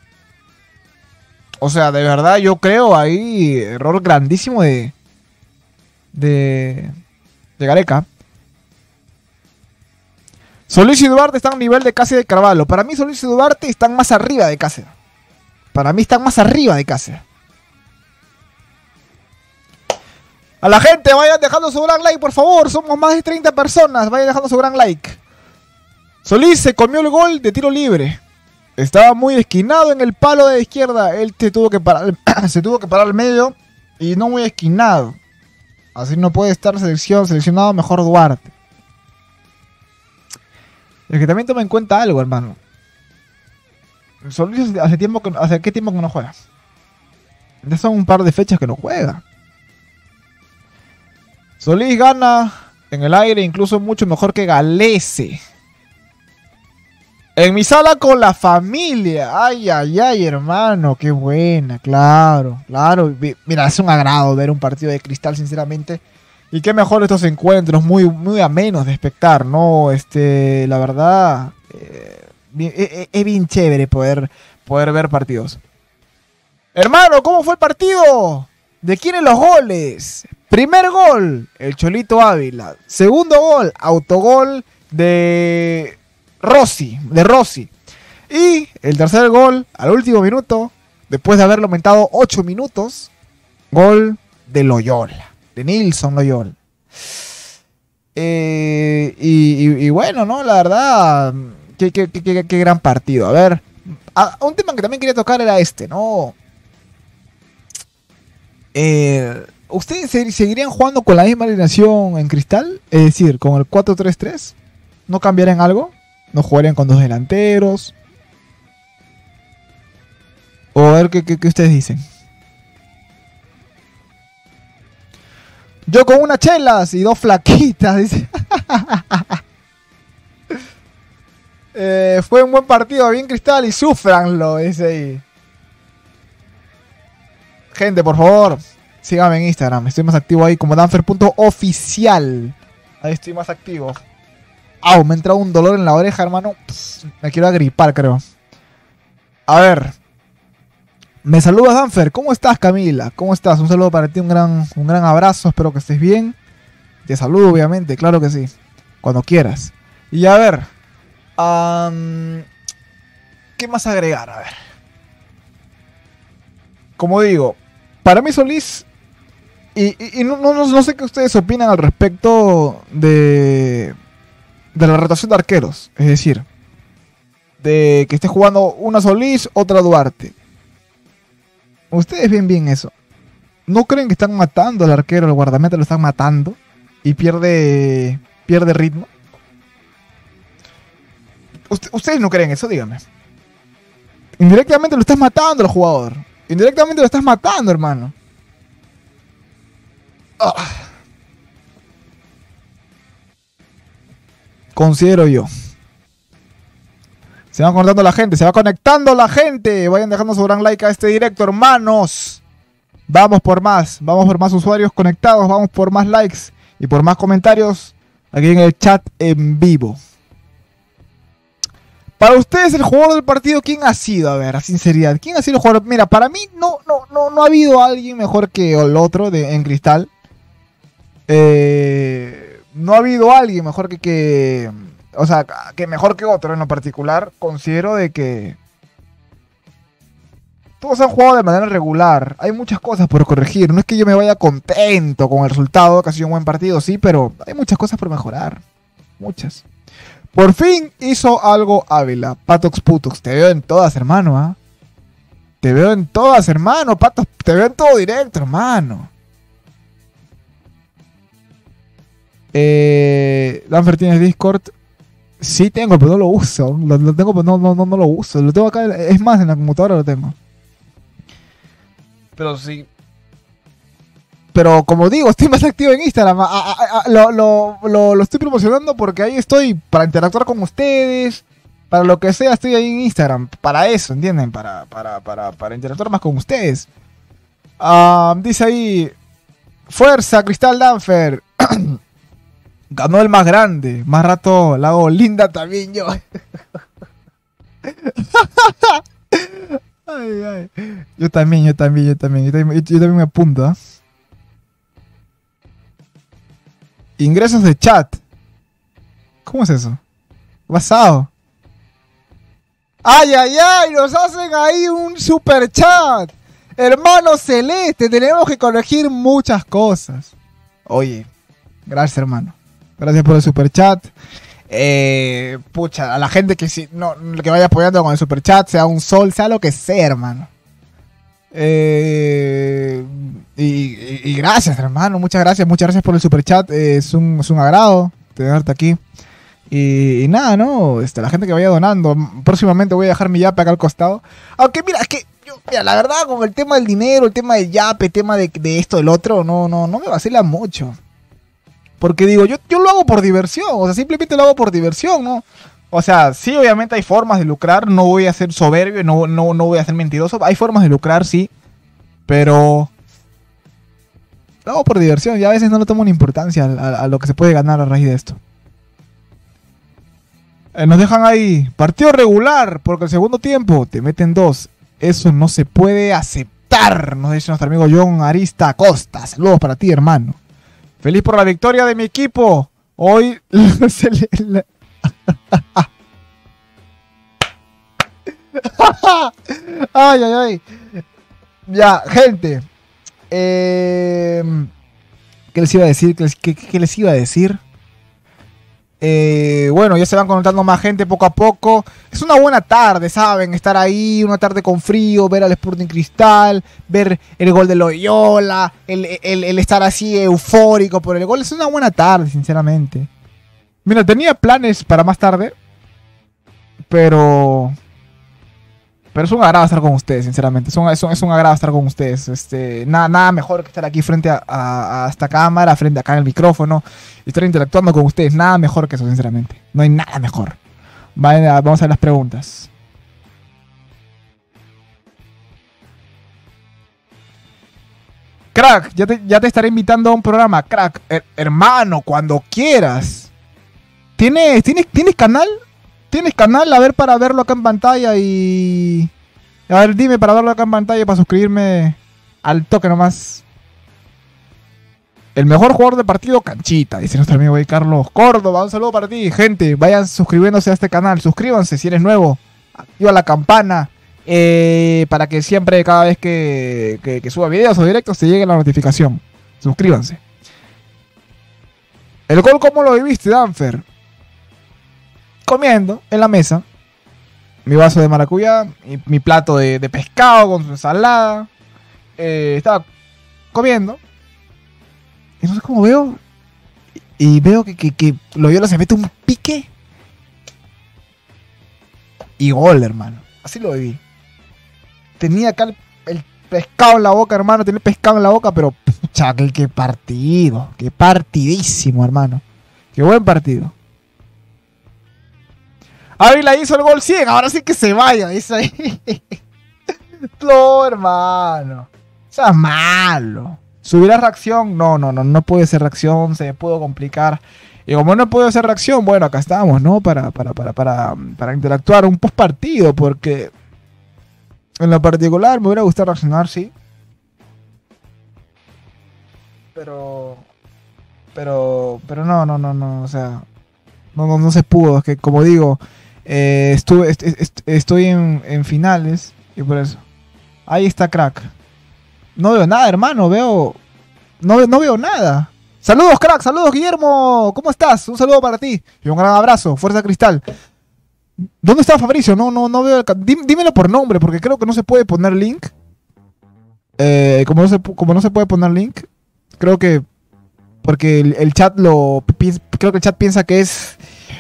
A: O sea, de verdad yo creo ahí error grandísimo de Gareca. Solís y Duarte están a nivel de Cáceres y Carvalho. Para mí Solís y Duarte están más arriba de Cáceres. Para mí están más arriba de Cáceres. A la gente, vayan dejando su gran like, por favor. Somos más de 30 personas. Vayan dejando su gran like. Solís se comió el gol de tiro libre. Estaba muy esquinado en el palo de la izquierda. Él se tuvo que parar, se tuvo que parar al medio y no muy esquinado. Así no puede estar seleccionado mejor Duarte. Es que también toma en cuenta algo, hermano. Solís hace qué tiempo que no juega. Ya son un par de fechas que no juega. Solís gana en el aire incluso mucho mejor que Galese. En mi sala con la familia. Ay, ay, ay, hermano. Qué buena, claro, claro. Mira, es un agrado ver un partido de Cristal, sinceramente. Y qué mejor estos encuentros, muy, muy amenos de espectar, ¿no? La verdad, es bien chévere poder ver partidos. Hermano, ¿cómo fue el partido? ¿De quiénes los goles? Primer gol, el Cholito Ávila. Segundo gol, autogol de Rossi. Y el tercer gol, al último minuto, después de haberlo aumentado 8 minutos, gol de Loyola, de Nilson Loyola. Y bueno, ¿no? La verdad, qué gran partido. A ver, un tema que también quería tocar era ¿no? ¿Ustedes seguirían jugando con la misma alineación en Cristal? Es decir, con el 4-3-3. ¿No cambiarían algo? ¿No jugarían con dos delanteros? O a ver qué ustedes dicen. Yo con unas chelas y dos flaquitas, dice. Fue un buen partido, bien Cristal y sufranlo, dice ahí. Gente, por favor, síganme en Instagram. Estoy más activo ahí como danfer.oficial. Ahí estoy más activo. Me ha entrado un dolor en la oreja, hermano. Me quiero agripar, creo. A ver. Me saludas, Danfer. ¿Cómo estás, Camila? ¿Cómo estás? Un saludo para ti, un gran abrazo. Espero que estés bien. Te saludo, obviamente, claro que sí. Cuando quieras. Y a ver. ¿Qué más agregar? A ver. Como digo, para mí Solís, y no sé qué ustedes opinan al respecto de la rotación de arqueros. Es decir, de que esté jugando una Solís, otra Duarte. ¿Ustedes ven bien eso? ¿No creen que están matando al arquero, el guardameta lo están matando y pierde ritmo? ¿Ustedes no creen eso? Díganme. Indirectamente lo estás matando al jugador. Indirectamente lo estás matando, hermano. Considero yo. Se va conectando la gente, se va conectando la gente. Vayan dejando su gran like a este directo, hermanos. Vamos por más usuarios conectados, vamos por más likes y por más comentarios aquí en el chat en vivo. Para ustedes, el jugador del partido, ¿quién ha sido? A ver, a sinceridad, ¿quién ha sido el jugador? Mira, para mí no ha habido alguien mejor que el otro en Cristal. No ha habido alguien mejor que mejor que otro en lo particular. Considero de que todos han jugado de manera regular. Hay muchas cosas por corregir. No es que yo me vaya contento con el resultado, que ha sido un buen partido, sí, pero hay muchas cosas por mejorar. Muchas. Por fin hizo algo Ávila. Patox Putox. Te veo en todas, hermano, ¿ah? Te veo en todas, hermano. Patos, te veo en todo directo, hermano. Danfer, ¿tienes Discord? Sí tengo, pero no lo uso. Lo tengo, pero no lo uso. Lo tengo acá, es más, en la computadora lo tengo. Pero sí. Pero como digo, estoy más activo en Instagram. Lo estoy promocionando porque ahí estoy para interactuar con ustedes. Para lo que sea, estoy ahí en Instagram. Para eso, ¿entienden? Para interactuar más con ustedes. Dice ahí: fuerza, Cristal Danfer. Ganó el más grande. Más rato la hago linda también yo. Ay. Yo también me apunto, ¿eh? Ingresos de chat. ¿Cómo es eso? Basado. Ay, ay, ay, nos hacen ahí un super chat. Hermano Celeste, tenemos que corregir muchas cosas. Oye, gracias, hermano. Gracias por el super chat. Pucha, a la gente que no, que vaya apoyando con el super chat, sea un sol, sea lo que sea, hermano. Y gracias, hermano. Muchas gracias por el super chat. Es un agrado tenerte aquí. Y nada, ¿no? La gente que vaya donando. Próximamente voy a dejar mi yape acá al costado. Aunque mira, es que mira, la verdad, con el tema del dinero, el tema del yape, el tema de esto, del otro, no me vacila mucho. Porque digo, yo lo hago por diversión. O sea, simplemente lo hago por diversión, ¿no? O sea, sí, obviamente hay formas de lucrar. No voy a ser soberbio, no voy a ser mentiroso. Hay formas de lucrar, sí. Pero lo hago por diversión. Y a veces no le tomo una importancia a lo que se puede ganar a raíz de esto. Nos dejan ahí, partido regular, porque el segundo tiempo te meten 2. Eso no se puede aceptar, nos dice nuestro amigo John Arista Costa. Saludos para ti, hermano. Feliz por la victoria de mi equipo. Hoy ay, ay, ay. Ya, gente. ¿Qué les iba a decir? ¿Qué les iba a decir? Bueno, ya se van conectando más gente poco a poco. Es una buena tarde, ¿saben? Estar ahí, una tarde con frío, ver al Sporting Cristal, ver el gol de Loyola, el estar así eufórico por el gol. Es una buena tarde, sinceramente. Mira, tenía planes para más tarde, pero es un agrado estar con ustedes, sinceramente. Es un agrado estar con ustedes. Nada mejor que estar aquí frente a esta cámara, frente acá en el micrófono, y estar interactuando con ustedes. Nada mejor que eso, sinceramente. No hay nada mejor. Vamos a ver las preguntas. Crack, ya te estaré invitando a un programa. Crack, hermano, cuando quieras. ¿Tienes canal? ¿Tienes canal? A ver, para verlo acá en pantalla y... A ver, dime para verlo acá en pantalla para suscribirme al toque nomás. El mejor jugador de partido, Canchita, dice nuestro amigo Carlos Córdoba. Un saludo para ti, gente. Vayan suscribiéndose a este canal. Suscríbanse si eres nuevo. Activa la campana para que siempre, cada vez que suba videos o directos, te llegue la notificación. Suscríbanse. ¿El gol cómo lo viviste, Danfer? Comiendo en la mesa, mi vaso de maracuyá, mi plato de pescado con su ensalada. Estaba comiendo. Y no sé cómo veo. Y veo que Loyola se mete un pique. Y gol, hermano. Así lo viví. Tenía acá el pescado en la boca, hermano. Tenía pescado en la boca, pero pucha, qué partido. Qué partidísimo, hermano. Qué buen partido. Ávila hizo el gol 100, ahora sí que se vaya, dice ahí. No, hermano. O sea, malo. ¿Subirá reacción? No puede ser reacción, se me pudo complicar. Y como no puede ser reacción, bueno, acá estamos, ¿no? Para interactuar un post partido, porque en lo particular me hubiera gustado reaccionar, sí. Pero no, o sea, no se pudo, es que como digo... estoy en finales y por eso. Ahí está, Crack. No veo nada, hermano. No veo nada. Saludos, Crack. Saludos, Guillermo. ¿Cómo estás? Un saludo para ti. Y un gran abrazo. Fuerza Cristal. ¿Dónde está Fabricio? No veo. Dímelo por nombre, porque creo que no se puede poner link. Como no se puede poner link, creo que porque el chat creo que el chat piensa que es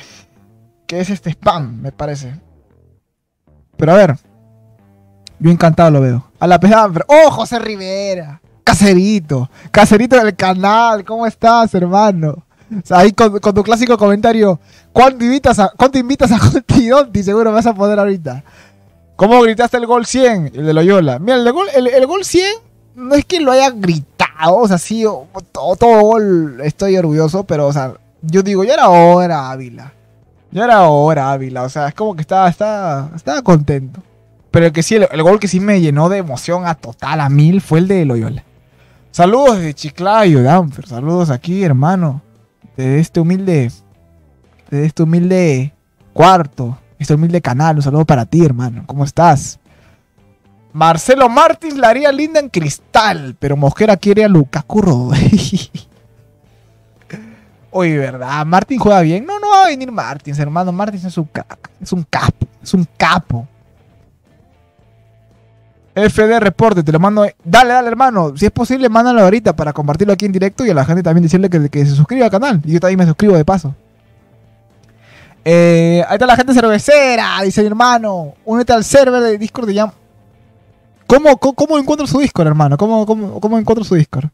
A: spam, me parece. Pero a ver, yo encantado lo veo. A la pedambre. ¡Oh, José Rivera! Caserito del canal. ¿Cómo estás, hermano? O sea, ahí con tu clásico comentario. ¿Cuánto invitas a Conti Donti? Seguro me vas a poner ahorita. ¿Cómo gritaste el gol 100? El de Loyola. Mira, el gol 100 no es que lo haya gritado. O sea, sí, todo gol estoy orgulloso. Pero, o sea, yo digo, ya era hora, Ávila. O sea, es como que estaba contento. Pero el gol que sí me llenó de emoción a total, a 1000, fue el de Loyola. Saludos de Chiclayo, Danfer. Saludos aquí, hermano. De este humilde cuarto este humilde canal. Un saludo para ti, hermano. ¿Cómo estás? Marcelo Martins la haría linda en cristal, pero Mosquera quiere a Lukaku Rodríguez. Oye, ¿verdad? ¿Martins juega bien? No, no va a venir Martins, hermano. Martins es un crack. Es un capo. Es un capo. FD Reporte, te lo mando. Dale, dale, hermano. Si es posible, mándalo ahorita para compartirlo aquí en directo y a la gente también decirle que se suscriba al canal. Y yo también me suscribo de paso. Ahí está la gente cervecera, dice mi hermano. Únete al server de Discord de Jam. ¿Cómo encuentro su Discord, hermano? ¿Cómo encuentro su Discord?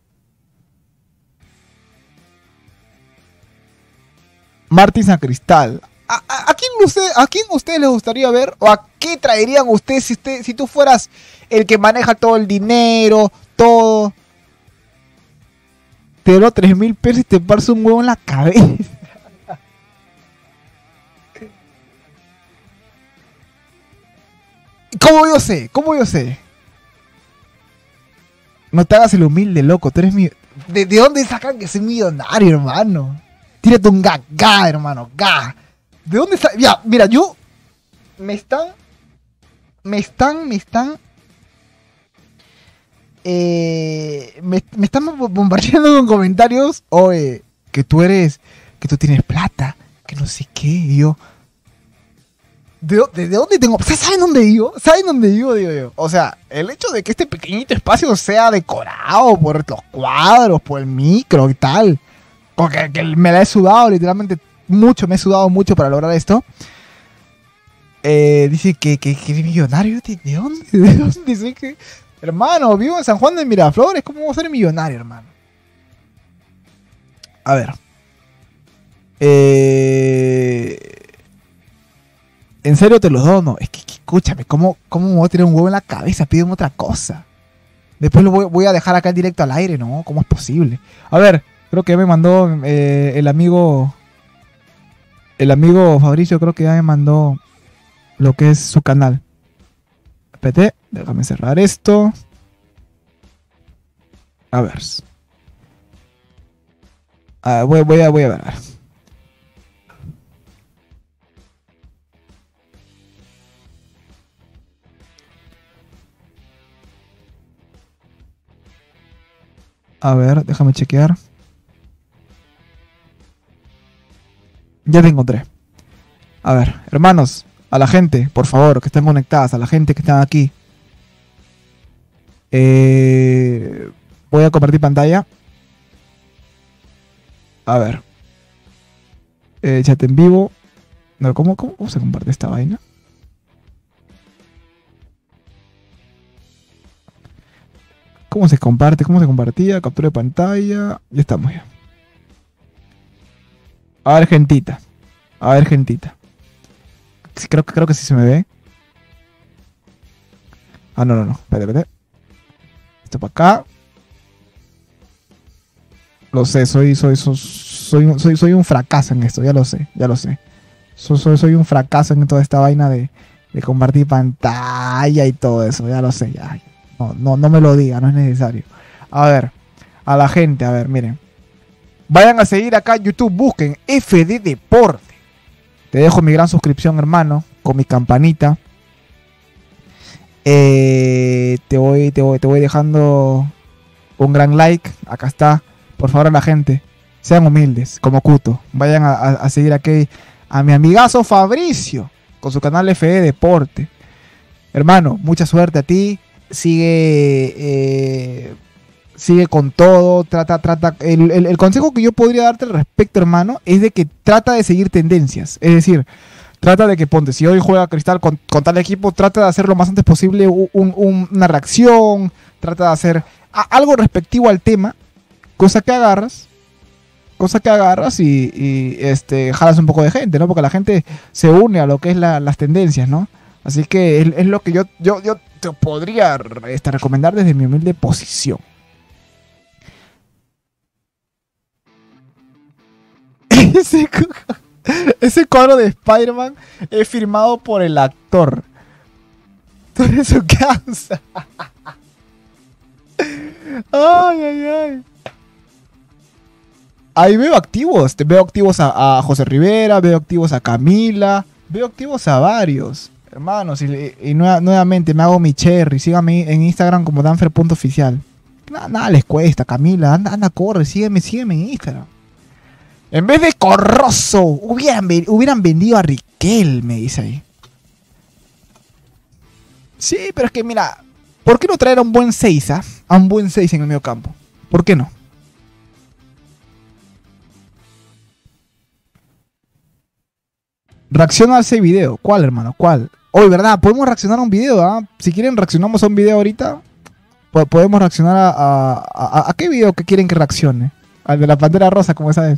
A: Martins a Cristal. ¿A quién ustedes les gustaría ver? ¿O a qué traerían ustedes si tú fueras el que maneja todo el dinero, todo? Te doy 3.000 pesos y te parse un huevo en la cabeza. ¿Cómo yo sé? ¿Cómo yo sé? No te hagas el humilde, loco. Tú eres ¿De dónde sacan que soy millonario, hermano? Tírate un ga, hermano, ga. ¿De dónde está? Ya, mira, yo... Me están bombardeando con comentarios. Oye, que tú tienes plata, que no sé qué. Y yo... ¿De dónde tengo? ¿Saben dónde vivo? ¿Saben dónde vivo? Digo yo. O sea, el hecho de que este pequeñito espacio sea decorado por los cuadros, por el micro y tal. Porque que me la he sudado literalmente mucho, me he sudado mucho para lograr esto. Dice que es millonario. ¿De dónde? ¿De dónde? Dice que... Hermano, vivo en San Juan de Miraflores. ¿Cómo voy a ser millonario, hermano? A ver. En serio te los dono. Es que escúchame, ¿cómo me voy a tirar un huevo en la cabeza? Piden otra cosa. Después lo voy a dejar acá en directo al aire, ¿no? ¿Cómo es posible? A ver, creo que ya me mandó el amigo Fabricio, creo que ya me mandó lo que es su canal. Espérate, déjame cerrar esto. A ver. Voy a ver. A ver, déjame chequear. Ya te encontré. A ver, hermanos, a la gente, por favor, que estén conectadas, a la gente que están aquí. Voy a compartir pantalla. A ver. Chat en vivo. No, ¿cómo se comparte esta vaina? ¿Cómo se comparte? ¿Cómo se compartía? Captura de pantalla. Ya estamos ya. A ver, gentita. Sí, creo que sí se me ve. Ah, no. Espérate. Esto para acá. Lo sé, soy un fracaso en esto, ya lo sé. Soy un fracaso en toda esta vaina de compartir pantalla y todo eso, ya lo sé, ya. No me lo diga, no es necesario. A ver, a la gente, a ver, miren. Vayan a seguir acá en YouTube, busquen FD Deporte. Te dejo mi gran suscripción, hermano, con mi campanita. Te voy dejando un gran like. Acá está. Por favor, a la gente, sean humildes, como Cuto. Vayan a seguir aquí a mi amigazo Fabricio con su canal FD Deporte. Hermano, mucha suerte a ti. Sigue con todo. El consejo que yo podría darte al respecto, hermano, es de que trata de seguir tendencias. Es decir, trata de que, ponte, si hoy juega Cristal con tal equipo, trata de hacer lo más antes posible una reacción. Trata de hacer algo respectivo al tema. Cosa que agarras y jalas un poco de gente, ¿no? Porque la gente se une a lo que es las tendencias, ¿no? Así que es lo que yo te podría recomendar desde mi humilde posición. Ese cuadro de Spider-Man es firmado por el actor. Tú eres su causa. Ay. Ahí veo activos. Veo activos a José Rivera, veo activos a Camila, Veo activos a varios. Hermanos, nuevamente me hago mi cherry. Síganme en Instagram como danfer.oficial. Nada les cuesta, Camila. Anda, corre, sígueme en Instagram. En vez de Corroso, hubieran vendido a Riquel, me dice ahí. Sí, pero es que mira, ¿por qué no traer a un buen 6, a un buen 6 en el medio campo? ¿Por qué no? Reacciona a ese video. ¿Cuál, hermano? ¿Cuál? Hoy, ¿verdad? Podemos reaccionar a un video, ¿ah? Si quieren, reaccionamos a un video ahorita. Podemos reaccionar a qué video que quieren que reaccione. Al de la Pantera Rosa, como esa vez.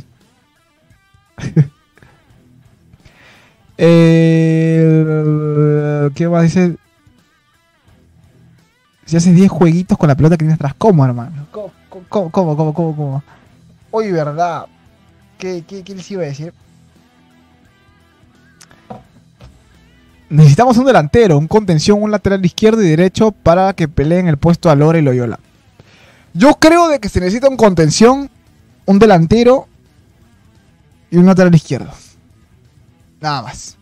A: ¿Qué más dice? Si haces 10 jueguitos con la pelota que tienes atrás, ¿cómo, hermano? ¿Cómo? Oye, ¿verdad? ¿Qué les iba a decir? Necesitamos un delantero, un contención, un lateral izquierdo y derecho para que peleen el puesto a Lora y Loyola. Yo creo de que se necesita un contención, un delantero y un lateral izquierdo. Nada más.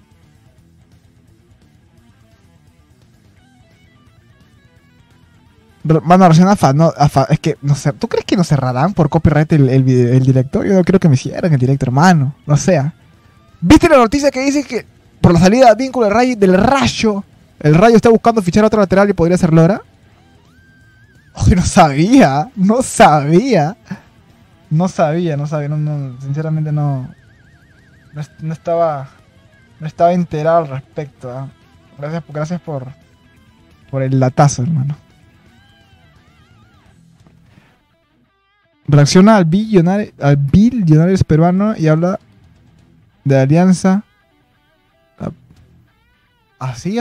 A: Mano, recién es que no sé, ¿tú crees que nos cerrarán por copyright el director? Yo no quiero que me cierren el director, hermano. No sea. ¿Viste la noticia que dice que por la salida de vínculo del Rayo, el Rayo está buscando fichar a otro lateral y podría ser Lora? Oye, no sabía. No, sinceramente no estaba enterado al respecto. ¿Eh? Gracias por el latazo, hermano. Reacciona al billonario peruano y habla de alianza. Así.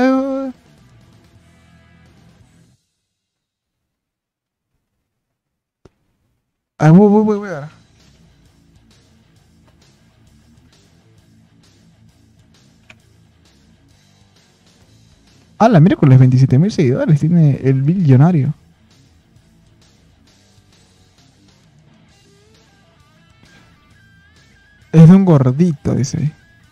A: Voy a ver. La miércoles 27.000 seguidores tiene el billonario. Es de un gordito, dice.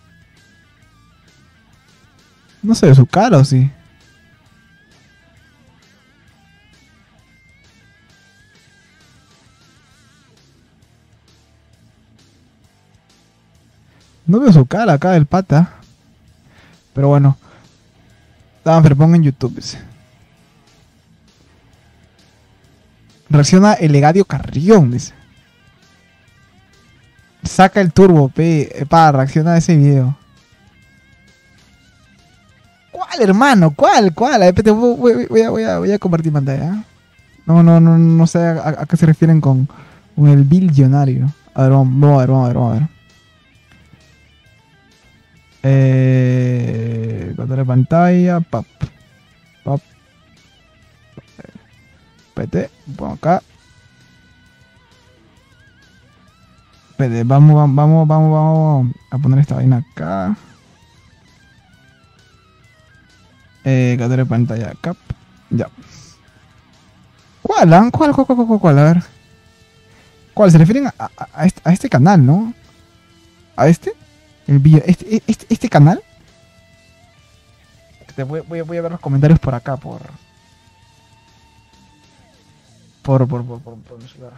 A: No sé de su cara o sí. No veo su cara acá del pata. Pero bueno. Pero ponga en YouTube. Dice. Reacciona el Legadio Carrión, dice. Saca el turbo, reacciona a ese video. ¿Cuál, hermano? ¿Cuál? Voy a compartir pantalla. No sé a qué se refieren con el billonario. A ver, vamos a ver. Control de pantalla, PT, pongo acá. PT, vamos a poner esta vaina acá. Control de pantalla acá. Ya. ¿Cuál? ¿Cuál? A ver. ¿Cuál? Se refieren a este canal, ¿no? ¿A este? ¿Este canal? Voy a ver los comentarios por acá, por mi celular.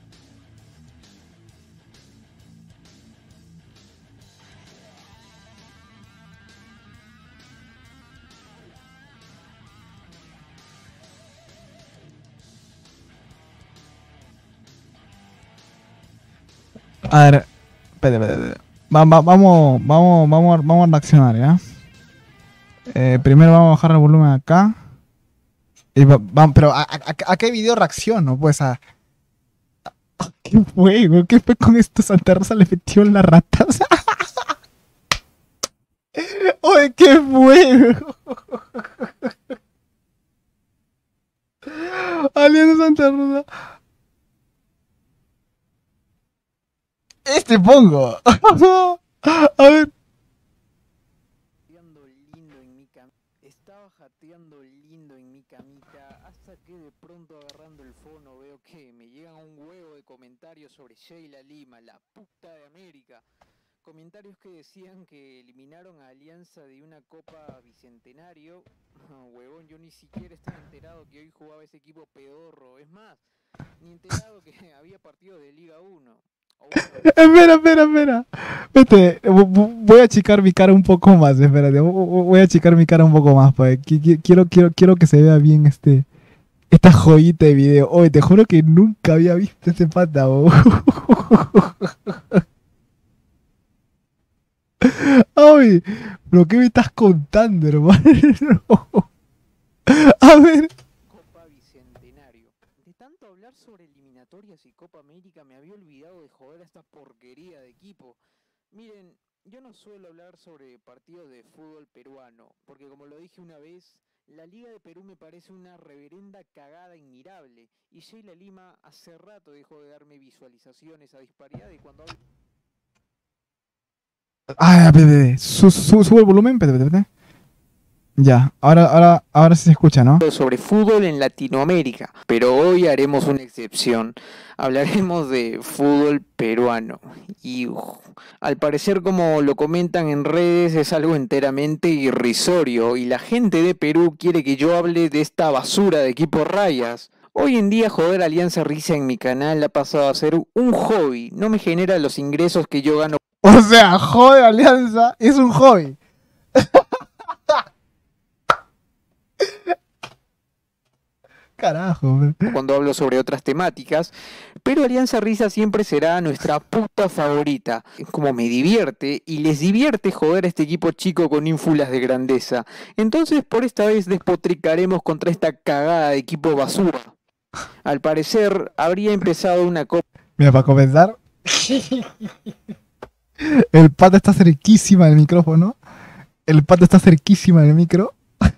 A: A ver, espérate. Vamos a reaccionar, ¿ya? Primero vamos a bajar el volumen acá. Pero ¿a qué video reacciono? Pues ¿qué fue, güey? ¿Qué fue con esto? Santa Rosa le metió la rata. Oye, ¿qué fue? Alianza Santa Rosa. Pongo. A ver.
B: Estaba jateando lindo en mi camita hasta que de pronto agarrando el fono veo que me llegan un huevo de comentarios sobre Sheila Lima, la puta de América. Comentarios que decían que eliminaron a Alianza de una Copa Bicentenario. Huevón, yo ni siquiera estaba enterado que hoy jugaba ese equipo pedorro. Es más, ni enterado que había partido de Liga 1. O bueno,
A: Espera. Vete, voy a achicar mi cara un poco más, espérate. Voy a achicar mi cara un poco más, pues. Quiero que se vea bien esta joyita de video. Oye, te juro que nunca había visto ese pata, bo. Ay, pero ¿qué me estás contando, hermano? A ver.
B: Copa Bicentenario. De tanto hablar sobre eliminatorias y Copa América me había olvidado de joder a esta porquería de equipo. Miren, yo no suelo hablar sobre partidos de fútbol peruano, porque como lo dije una vez, la Liga de Perú me parece una reverenda cagada inmirable, y Sheila Lima hace rato dejó de darme visualizaciones a disparidad de cuando hablo
A: Ay, espérate. Sube el volumen, espérate. Ya, ahora sí se escucha, ¿no?
B: sobre fútbol en Latinoamérica, pero hoy haremos una excepción. Hablaremos de fútbol peruano. Y al parecer, como lo comentan en redes, es algo enteramente irrisorio y la gente de Perú quiere que yo hable de esta basura de equipo rayas. Hoy en día joder a Alianza Risa en mi canal ha pasado a ser un hobby, no me genera los ingresos que yo gano.
A: O sea, joder, Alianza es un hobby. Carajo, man.
B: Cuando hablo sobre otras temáticas, pero Alianza Risa siempre será nuestra puta favorita. Como me divierte y les divierte joder a este equipo chico con ínfulas de grandeza. Entonces por esta vez despotricaremos contra esta cagada de equipo basura. Al parecer habría empezado una copa.
A: Mira, para comenzar, el pata está cerquísima del micrófono. El pata está cerquísima del micro.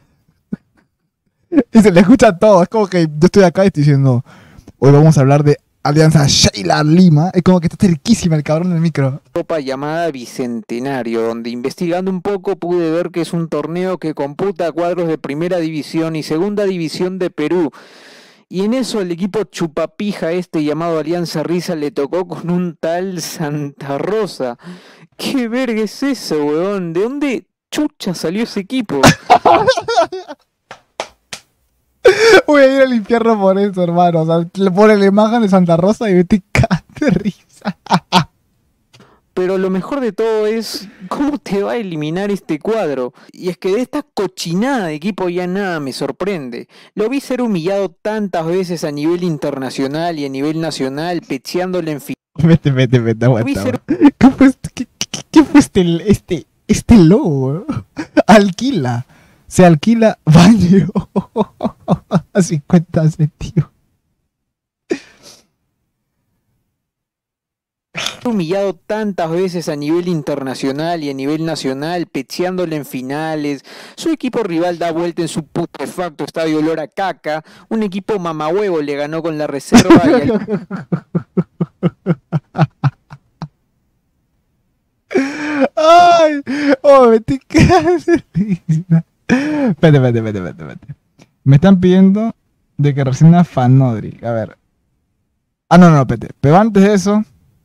A: Y se le escucha todo. Es como que yo estoy acá y estoy diciendo, hoy vamos a hablar de Alianza Sheila Lima. Es como que está cerquísima el cabrón del micro.
B: Copa llamada Bicentenario, donde investigando un poco pude ver que es un torneo que computa cuadros de primera división y segunda división de Perú. Y en eso el equipo chupapija llamado Alianza Risa le tocó con un tal Santa Rosa. ¿Qué verga es eso, weón? ¿De dónde chucha salió ese equipo?
A: Voy a ir al infierno por eso, hermano. O sea, le pone la imagen de Santa Rosa y me estoy cagando de risa.
B: Pero lo mejor de todo es cómo te va a eliminar este cuadro. Y es que de esta cochinada de equipo ya nada me sorprende. Lo vi ser humillado tantas veces a nivel internacional y a nivel nacional, pecheándole en fin.
A: Vete, aguanta. ¿Qué fue este logo, bro? Alquila. Se alquila baño a 50 centavos.
B: Humillado tantas veces a nivel internacional y a nivel nacional, pecheándole en finales. Su equipo rival da vuelta en su putrefacto estadio olor a caca. Un equipo mamahuevo le ganó con la reserva y
A: Ay, oh, me estoy cagando de risa. Espérate. Me están pidiendo de que reaccione a Fanodric. A ver. Ah, no, espérate. Pero antes de eso,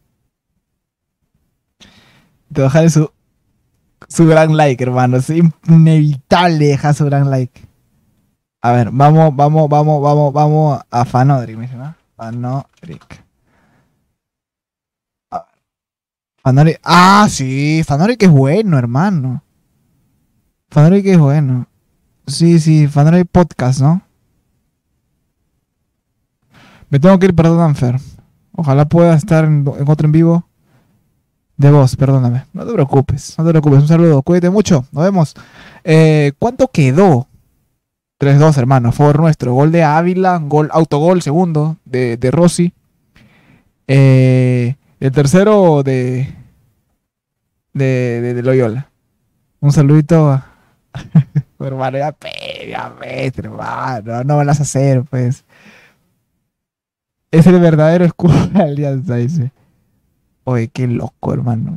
A: te dejaré su gran like, hermano. Es inevitable dejar su gran like. A ver, vamos a Fanodric, me dice, ¿no? Fanodric. A ver. Fanodric. Ah, sí, Fanodric es bueno, hermano. Fanodric es bueno. Sí, Fanodric Podcast, ¿no? Me tengo que ir, perdón, Anfer. Ojalá pueda estar en otro en vivo. De voz, perdóname. No te preocupes. Un saludo. Cuídate mucho. Nos vemos. ¿Cuánto quedó? 3-2, hermano. Favor nuestro. Gol de Ávila. Autogol segundo de Rossi. El tercero de Loyola. Un saludito a... hermano, ya vete, hermano. No me las hacer, pues. Es el verdadero escudo de Alianza, dice. Oye, qué loco, hermano.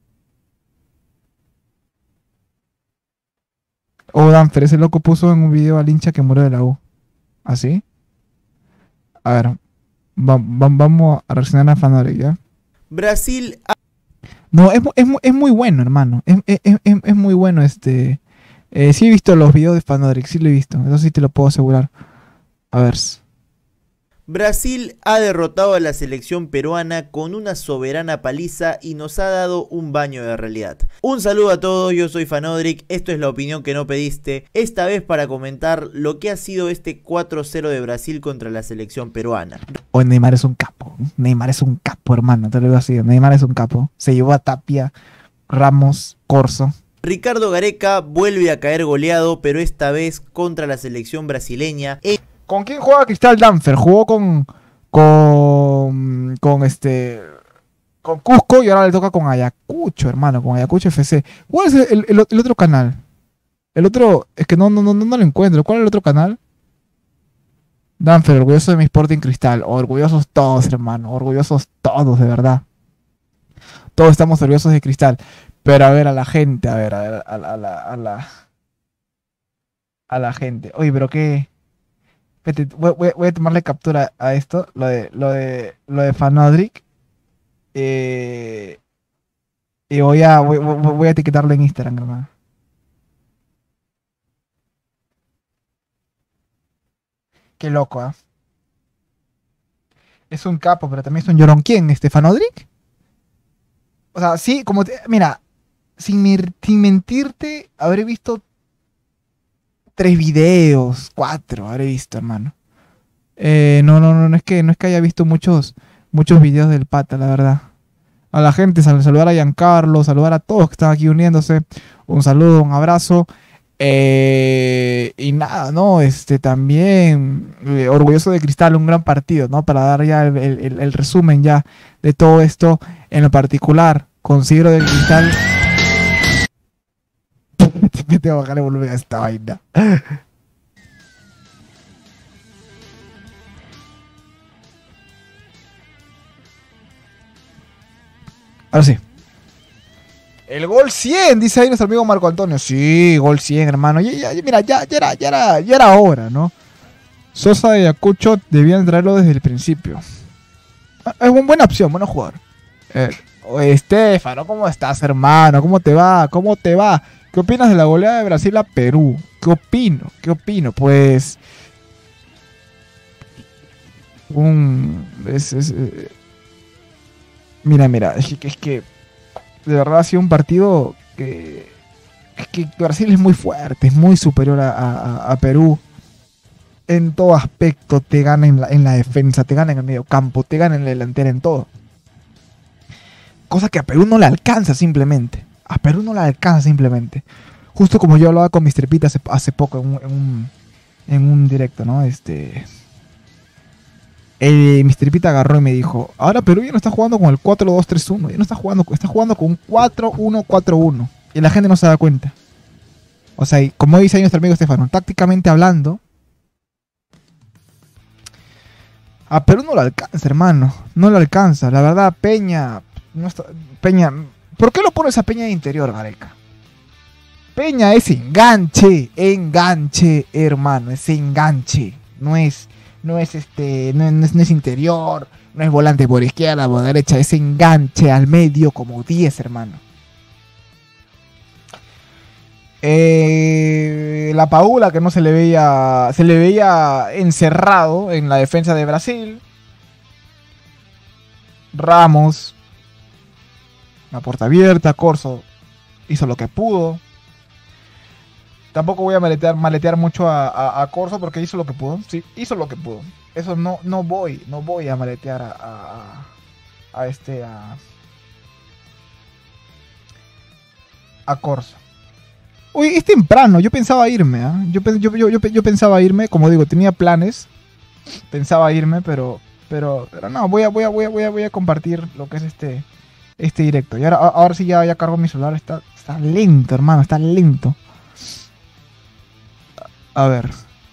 A: Oh, Danfer, ese loco puso en un video al hincha que murió de la U. ¿Así? A ver. Vamos a reaccionar a Fanodric, ¿ya?
C: Brasil
A: No, es muy bueno, hermano. Es muy bueno sí he visto los videos de Fanodric, sí lo he visto. Eso sí te lo puedo asegurar. A ver.
C: Brasil ha derrotado a la selección peruana con una soberana paliza y nos ha dado un baño de realidad. Un saludo a todos, yo soy Fanodric, esto es la opinión que no pediste, esta vez para comentar lo que ha sido este 4-0 de Brasil contra la selección peruana.
A: Hoy Neymar es un capo, Neymar es un capo, hermano, te lo digo así, Neymar es un capo. Se llevó a Tapia, Ramos, Corso.
C: Ricardo Gareca vuelve a caer goleado, pero esta vez contra la selección brasileña.
A: ¿Con quién juega Cristal Danfer? Jugó con Cusco y ahora le toca con Ayacucho, hermano, con Ayacucho FC. ¿Cuál es el otro canal? El otro, es que no lo encuentro. ¿Cuál es el otro canal? Danfer, orgulloso de mi Sporting Cristal. Orgullosos todos, hermano. Orgullosos todos, de verdad. Todos estamos orgullosos de Cristal. Pero a ver, a la gente, a la gente. Oye, pero qué... Voy a tomarle captura a esto, lo de Fanodric. Y voy a etiquetarlo en Instagram, hermano. Qué loco, ¿eh? Es un capo, pero también es un llorón. ¿Quién? ¿Fanodric? O sea, sí, mira, sin mentirte, habré visto 3 videos, 4 habré visto, hermano. No es que haya visto muchos videos del pata, la verdad. A la gente, saludar a Giancarlo, saludar a todos que están aquí uniéndose. Un saludo, un abrazo. Y nada, ¿no? También orgulloso de Cristal, un gran partido, ¿no? Para dar ya el resumen ya de todo esto. En lo particular, considero de Cristal... Me tengo que bajar el volumen a esta vaina. Ahora sí. El gol 100, dice ahí nuestro amigo Marco Antonio. Sí, gol 100, hermano. Mira, ya era hora, ¿no? Sosa y Ayacucho debían traerlo desde el principio. Es una buena opción, bueno jugador. Oye, Estefano, ¿cómo estás, hermano? ¿Cómo te va? ¿Qué opinas de la goleada de Brasil a Perú? ¿Qué opino? Pues... Mira, es que de verdad ha sido un partido que Brasil es muy fuerte, es muy superior a Perú. En todo aspecto te gana en la defensa, te gana en el medio campo, te gana en la delantera, en todo. Cosa que a Perú no le alcanza simplemente. Justo como yo hablaba con Mr. Pita hace poco en un directo, ¿no? Mr. Pita agarró y me dijo, ahora Perú ya no está jugando con el 4-2-3-1, ya no está jugando con un 4-1-4-1. Y la gente no se da cuenta. O sea, como dice ahí nuestro amigo Estefano, tácticamente hablando, a Perú no lo alcanza, hermano. No lo alcanza. La verdad, Peña... ¿Por qué lo pones a Peña de interior, Gareca? Peña es enganche, hermano, es enganche. No es interior, no es volante por izquierda o por derecha, es enganche al medio como 10, hermano. La Paula, que no se le veía encerrado en la defensa de Brasil. Ramos, la puerta abierta, Corso hizo lo que pudo. Tampoco voy a maletear mucho a Corso porque hizo lo que pudo. Sí, hizo lo que pudo. Eso no voy a maletear a Corso. Uy, es temprano, yo pensaba irme, ¿eh? Yo pensaba irme, como digo, tenía planes. Pensaba irme, pero no, voy a compartir lo que es este directo. Y ahora sí ya cargo mi celular, está lento, hermano, está lento. A ver.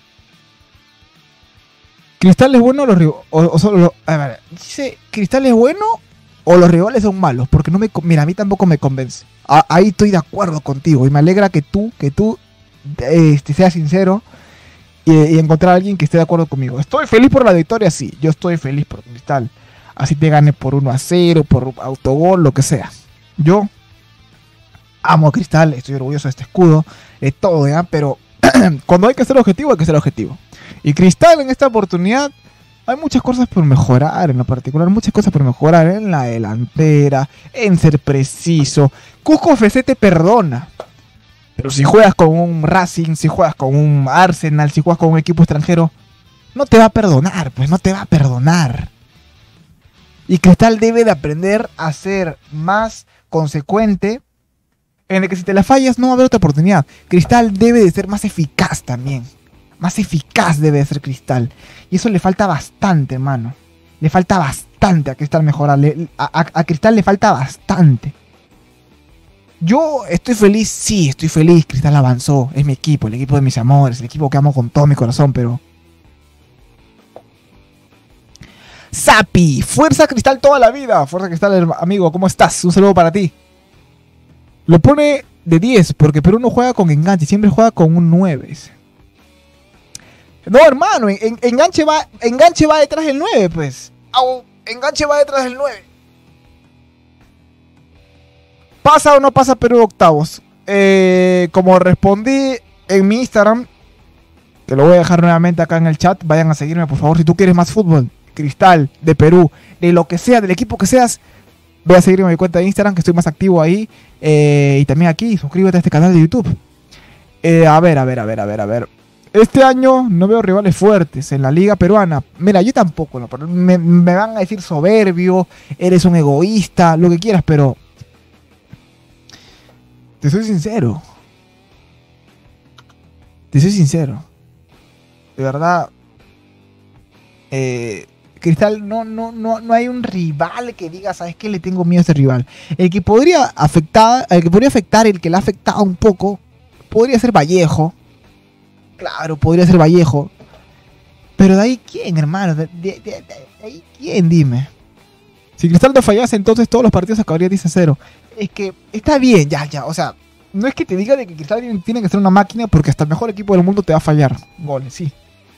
A: ¿Cristal es bueno o los rivales? A ver, dice, ¿Cristal es bueno o los rivales son malos? Porque mira, a mí tampoco me convence. Ahí estoy de acuerdo contigo y me alegra que tú seas sincero y encontrar a alguien que esté de acuerdo conmigo. ¿Estoy feliz por la victoria? Sí, yo estoy feliz por Cristal. Así te gane por 1-0, por autogol, lo que sea. Yo amo a Cristal, estoy orgulloso de este escudo, de todo, ¿ya? Pero cuando hay que ser objetivo, hay que ser objetivo. Y Cristal en esta oportunidad, hay muchas cosas por mejorar, en lo particular, muchas cosas por mejorar en la delantera, en ser preciso. Cusco FC te perdona. Pero si juegas con un Racing, si juegas con un Arsenal, si juegas con un equipo extranjero, no te va a perdonar, pues no te va a perdonar. Y Cristal debe de aprender a ser más consecuente en el que si te la fallas no va a haber otra oportunidad. Cristal debe de ser más eficaz también. Más eficaz debe de ser Cristal. Y eso le falta bastante, hermano. Le falta bastante a Cristal mejorar. A Cristal le falta bastante. Yo estoy feliz, sí, estoy feliz. Cristal avanzó. Es mi equipo, el equipo de mis amores, el equipo que amo con todo mi corazón, pero... Sapi, Fuerza Cristal toda la vida. Fuerza Cristal, amigo, ¿cómo estás? Un saludo para ti. Lo pone de 10 porque Perú no juega con enganche, siempre juega con un 9. No, hermano, enganche va detrás del 9, pues. Enganche va detrás del 9. ¿Pasa o no pasa Perú octavos? Como respondí en mi Instagram, te lo voy a dejar nuevamente acá en el chat, vayan a seguirme por favor si tú quieres más fútbol. Cristal, de Perú, de lo que sea, del equipo que seas, ve a seguirme en mi cuenta de Instagram, que estoy más activo ahí. Y también aquí, suscríbete a este canal de YouTube. A ver. Este año no veo rivales fuertes en la liga peruana. Mira, yo tampoco, ¿no? Me van a decir soberbio, eres un egoísta, lo que quieras, pero... Te soy sincero. De verdad... Cristal, no hay un rival que diga, ¿sabes qué? Le tengo miedo a ese rival. El que podría afectar, el que le ha afectado un poco, podría ser Vallejo. Claro, podría ser Vallejo. Pero de ahí, ¿quién, hermano? De ahí, ¿quién? Dime. Si Cristal te fallase, entonces todos los partidos acabarían 10-0. Es que está bien, ya. O sea, no es que te diga de que Cristal tiene que ser una máquina, porque hasta el mejor equipo del mundo te va a fallar goles, sí.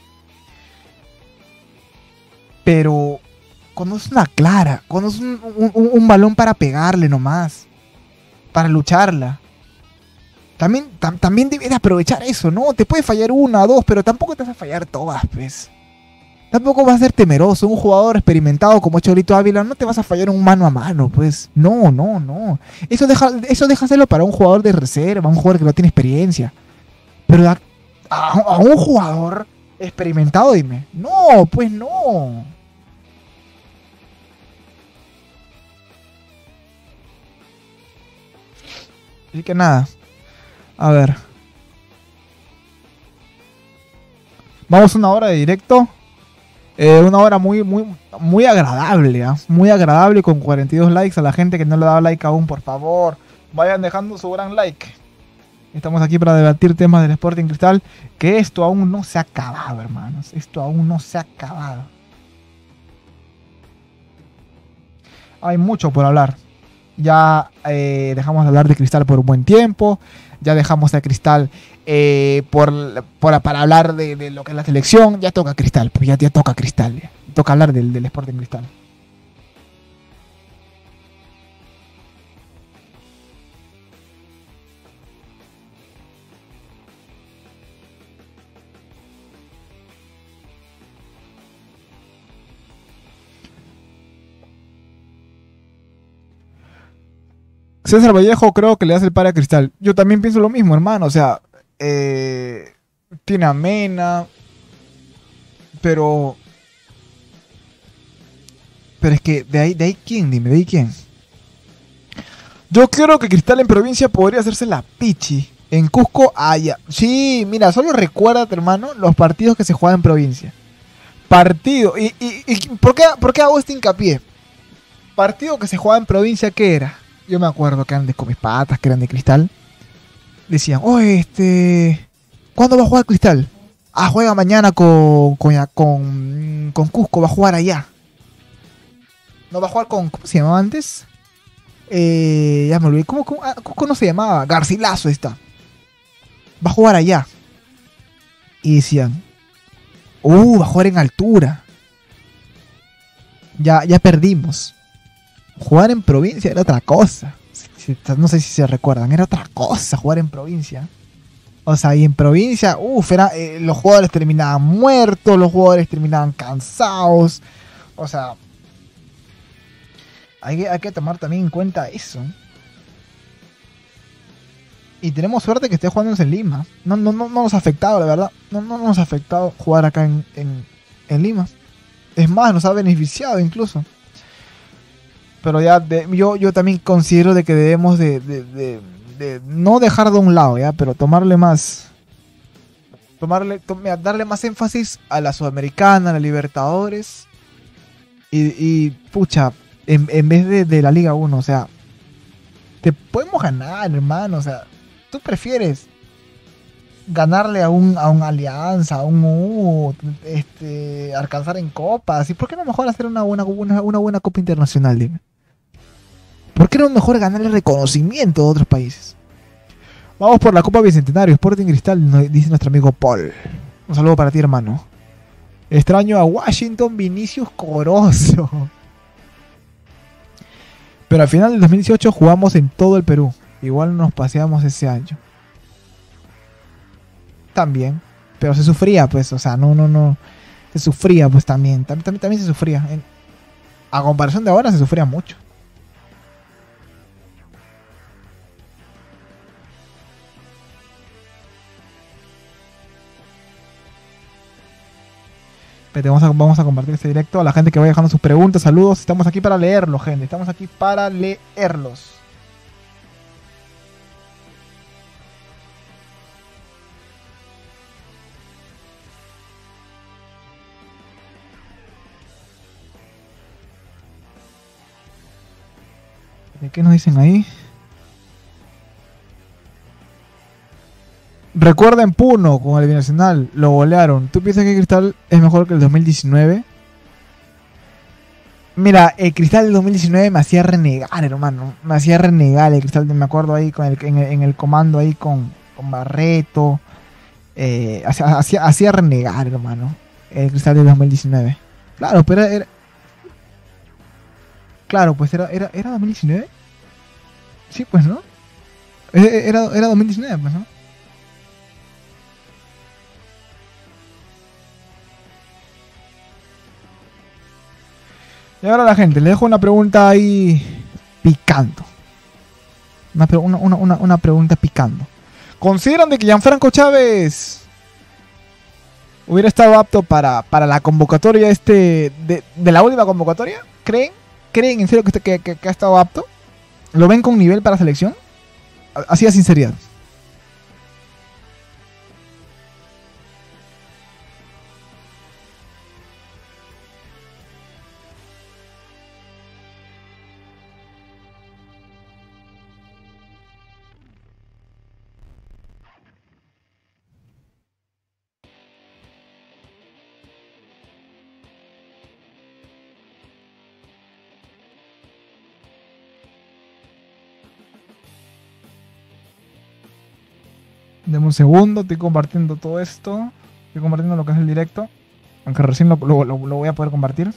A: Pero cuando es una clara, cuando es un balón para pegarle nomás, para lucharla, también debes de aprovechar eso, ¿no? Te puede fallar una o dos, pero tampoco te vas a fallar todas, pues. Tampoco vas a ser temeroso. Un jugador experimentado como Cholito Ávila, no te vas a fallar un mano a mano, pues. No. Eso déjaselo para un jugador de reserva, un jugador que no tiene experiencia. Pero a un jugador experimentado, dime. No, pues no. Así que nada. A ver. Vamos a una hora de directo. Una hora muy agradable, ¿eh? Muy agradable, con 42 likes. A la gente que no le ha dado like aún, por favor, vayan dejando su gran like. Estamos aquí para debatir temas del Sporting Cristal. Que esto aún no se ha acabado, hermanos. Esto aún no se ha acabado. Hay mucho por hablar. Ya dejamos de hablar de Cristal por un buen tiempo. Ya dejamos a Cristal para hablar de lo que es la selección. Ya toca Cristal. Pues ya toca Cristal. Ya. Toca hablar del Sporting Cristal. César Vallejo creo que le hace el pare a Cristal. Yo también pienso lo mismo, hermano. O sea, tiene a Mena, pero es que de ahí quién, dime, de ahí quién. Yo creo que Cristal en provincia podría hacerse la pichi. En Cusco, allá. Sí, mira, solo recuérdate, hermano, los partidos que se juegan en provincia. Partido. ¿Y por qué hago este hincapié? Partido que se jugaba en provincia, ¿qué era? Yo me acuerdo que eran de Comispatas, que eran de Cristal. Decían, ¿cuándo va a jugar Cristal? Ah, juega mañana con Cusco, va a jugar allá. No va a jugar con... ¿Cómo se llamaba antes? Ya me olvidé. Cusco no se llamaba. Garcilaso está. Va a jugar allá. Y decían, va a jugar en altura. Ya perdimos. Jugar en provincia era otra cosa. no sé si se recuerdan, era otra cosa jugar en provincia. O sea, y en provincia, los jugadores terminaban muertos, los jugadores terminaban cansados. O sea, hay que tomar también en cuenta eso. Y tenemos suerte que esté jugando en Lima. No nos ha afectado, la verdad. No nos ha afectado jugar acá en Lima. Es más, nos ha beneficiado incluso. Pero ya yo también considero de que debemos de no dejar de un lado, ya, pero darle más énfasis a la Sudamericana, a la Libertadores y pucha, en vez de la Liga 1, o sea, te podemos ganar, hermano, o sea, tú prefieres ganarle a un Alianza, a un alcanzar en copas, y por qué no mejor hacer una buena copa internacional, dime. ¿Por qué no mejor ganarle reconocimiento a otros países? Vamos por la Copa Bicentenario, Sporting Cristal, dice nuestro amigo Paul. Un saludo para ti, hermano. Extraño a Washington Vinicius Corozo. Pero al final del 2018 jugamos en todo el Perú. Igual nos paseamos ese año. También. Pero se sufría, pues, o sea, no. Se sufría, pues, también. También se sufría. A comparación de ahora, se sufría mucho. Vamos a compartir este directo a la gente que vaya dejando sus preguntas, saludos. Estamos aquí para leerlos, gente. Estamos aquí para leerlos. ¿De qué nos dicen ahí? Recuerda en Puno con el Binacional, lo golearon. ¿Tú piensas que Cristal es mejor que el 2019? Mira, el Cristal del 2019 me hacía renegar, hermano. Me hacía renegar el Cristal, me acuerdo ahí en el comando ahí con Barreto. Hacía renegar, hermano. El Cristal del 2019. Claro, pero era claro, pues era 2019. Sí, pues, ¿no? Era 2019, pues, ¿no? Y ahora la gente, le dejo una pregunta ahí picando. Una pregunta picando. ¿Consideran de que Gianfranco Chávez hubiera estado apto para la convocatoria de la última convocatoria? ¿Creen en serio que ha estado apto? ¿Lo ven con nivel para selección? Así de sinceridad. Deme un segundo, estoy compartiendo todo esto. Estoy compartiendo lo que es el directo. Aunque recién lo voy a poder compartir.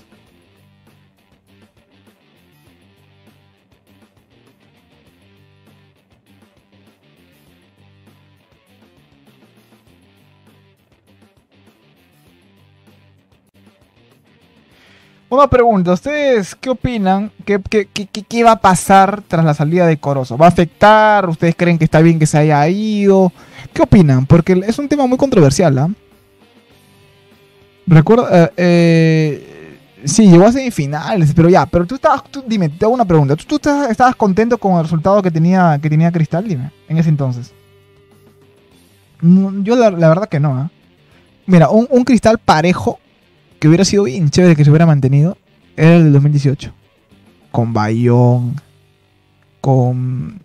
A: Una pregunta, ¿ustedes qué opinan? ¿Qué va a pasar tras la salida de Corozo? ¿Va a afectar? ¿Ustedes creen que está bien que se haya ido? ¿Qué opinan? Porque es un tema muy controversial, ¿ah? Recuerda, sí, llegó a semifinales, pero ya, pero dime, te hago una pregunta. ¿Tú estabas contento con el resultado que tenía Cristal, dime, en ese entonces? Yo la verdad que no, ¿eh? Mira, un Cristal parejo que hubiera sido bien chévere que se hubiera mantenido era el del 2018. Con Bayón, con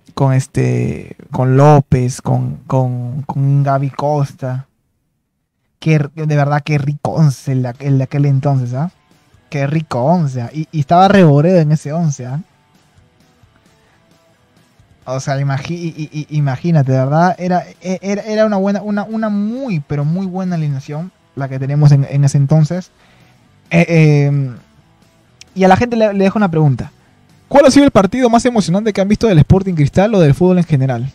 A: López, con Gaby Costa. De verdad, qué rico 11 el de aquel entonces, ¿ah? Qué rico 11. Y estaba Reboredo en ese 11, ¿ah? O sea, imagínate, de verdad, era una muy, pero muy buena alineación la que tenemos en ese entonces. Y a la gente le dejo una pregunta. ¿Cuál ha sido el partido más emocionante que han visto del Sporting Cristal o del fútbol en general?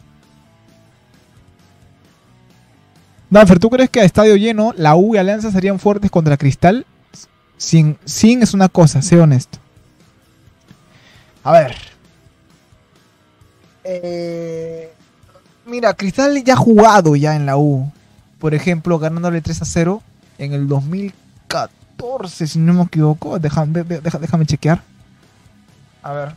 A: Danfer, ¿tú crees que a estadio lleno la U y Alianza serían fuertes contra Cristal? Sin es una cosa, sé honesto. A ver. Mira, Cristal ya ha jugado ya en la U. Por ejemplo, ganándole 3-0 en el 2014, si no me equivoco. Déjame chequear. A ver.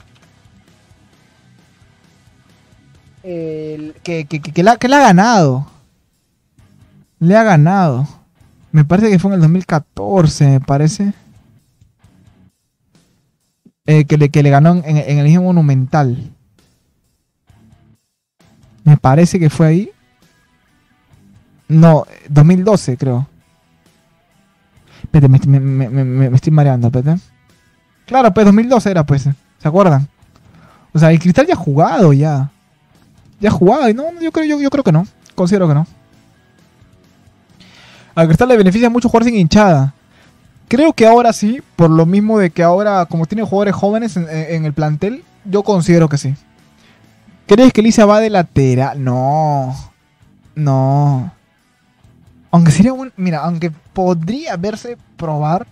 A: Que la ha ganado. Le ha ganado. Me parece que fue en el 2014, me parece. Que le ganó en el mismo Monumental. Me parece que fue ahí. No, 2012 creo. Espérate, me estoy mareando, espérate. Claro, pues 2012 era, pues. ¿Se acuerdan? O sea, el Cristal ya ha jugado, ya. Ya ha jugado. Y no, yo creo que no. Considero que no. Al Cristal le beneficia mucho jugar sin hinchada. Creo que ahora sí, por lo mismo de que ahora, como tiene jugadores jóvenes en el plantel, yo considero que sí. ¿Crees que Elisa va de lateral? No. No. Aunque sería un... Mira, aunque podría verse probar.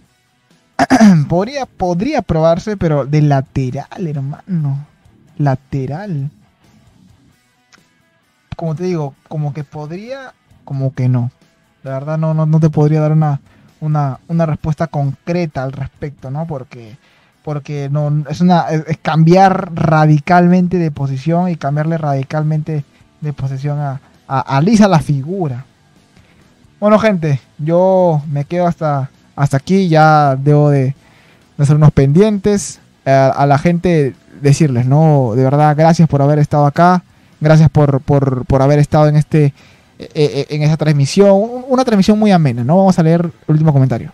A: podría probarse, pero de lateral, hermano. Lateral. Como te digo, como que podría, como que no. La verdad no te podría dar una respuesta concreta al respecto, ¿no? Porque no es cambiar radicalmente de posición y cambiarle radicalmente de posición a Lisa la figura. Bueno, gente, yo me quedo hasta aquí. Ya debo de hacer unos pendientes. A la gente decirles, ¿no? De verdad, gracias por haber estado acá. Gracias por haber estado en esta transmisión. Una transmisión muy amena, ¿no? Vamos a leer el último comentario.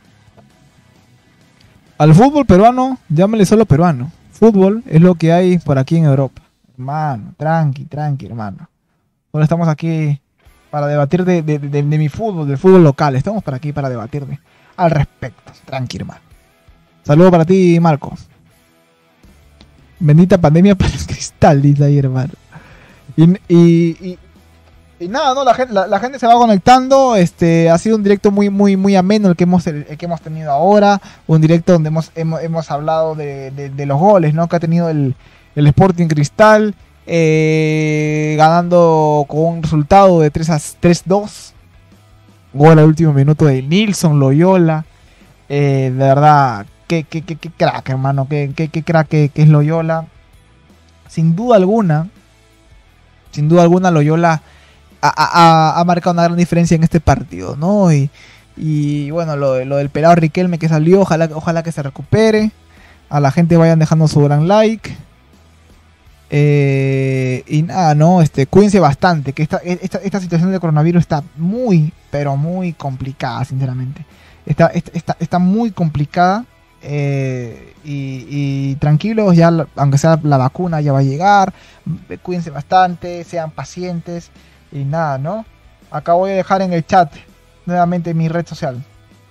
A: Al fútbol peruano, llámale solo peruano. Fútbol es lo que hay por aquí en Europa. Hermano, tranqui, hermano. Ahora estamos aquí para debatir de mi fútbol, del fútbol local. Estamos para aquí para debatir al respecto. Tranqui, hermano. Saludos para ti, Marco. Bendita pandemia para el Cristal, dice ahí, hermano. Y nada, ¿no? La gente se va conectando. Ha sido un directo muy ameno el que hemos tenido ahora. Un directo donde hemos hablado de los goles, ¿no? Que ha tenido el Sporting Cristal. Ganando con un resultado de 3-2. Gol al último minuto de Nilson Loyola. De verdad, qué crack, hermano. Qué crack que es Loyola. Sin duda alguna, Loyola ha marcado una gran diferencia en este partido, ¿no? Y bueno, lo del pelado Riquelme que salió, ojalá que se recupere. A la gente vayan dejando su gran like. Y nada, ¿no? Cuídense bastante, que esta situación de coronavirus está muy, pero muy complicada, sinceramente. Está muy complicada. Y tranquilos, ya aunque sea la vacuna ya va a llegar. Cuídense bastante, sean pacientes. Y nada, ¿no? Acá voy a dejar en el chat nuevamente mi red social.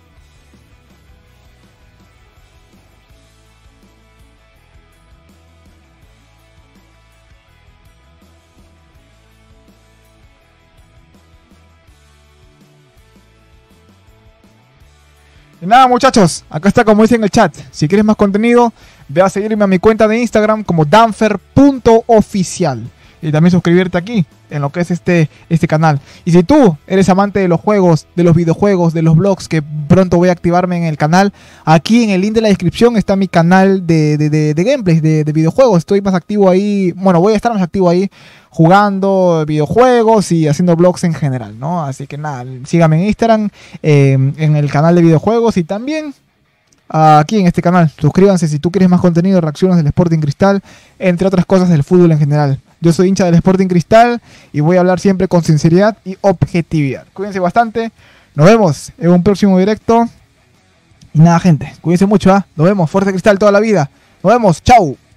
A: Y nada, muchachos, acá está como dice en el chat. Si quieres más contenido, ve a seguirme a mi cuenta de Instagram como danfer.oficial. Y también suscribirte aquí, en lo que es este canal. Y si tú eres amante de los juegos, de los videojuegos, de los blogs, que pronto voy a activarme en el canal, aquí en el link de la descripción está mi canal de gameplays, de videojuegos. Estoy más activo ahí, bueno, voy a estar más activo ahí, jugando videojuegos y haciendo blogs en general, ¿no? Así que nada, síganme en Instagram, en el canal de videojuegos y también aquí en este canal. Suscríbanse si tú quieres más contenido, reacciones del Sporting Cristal, entre otras cosas del fútbol en general. Yo soy hincha del Sporting Cristal y voy a hablar siempre con sinceridad y objetividad. Cuídense bastante. Nos vemos en un próximo directo. Y nada, gente, cuídense mucho, ¿ah? Nos vemos. Fuerte Cristal toda la vida. Nos vemos. Chau.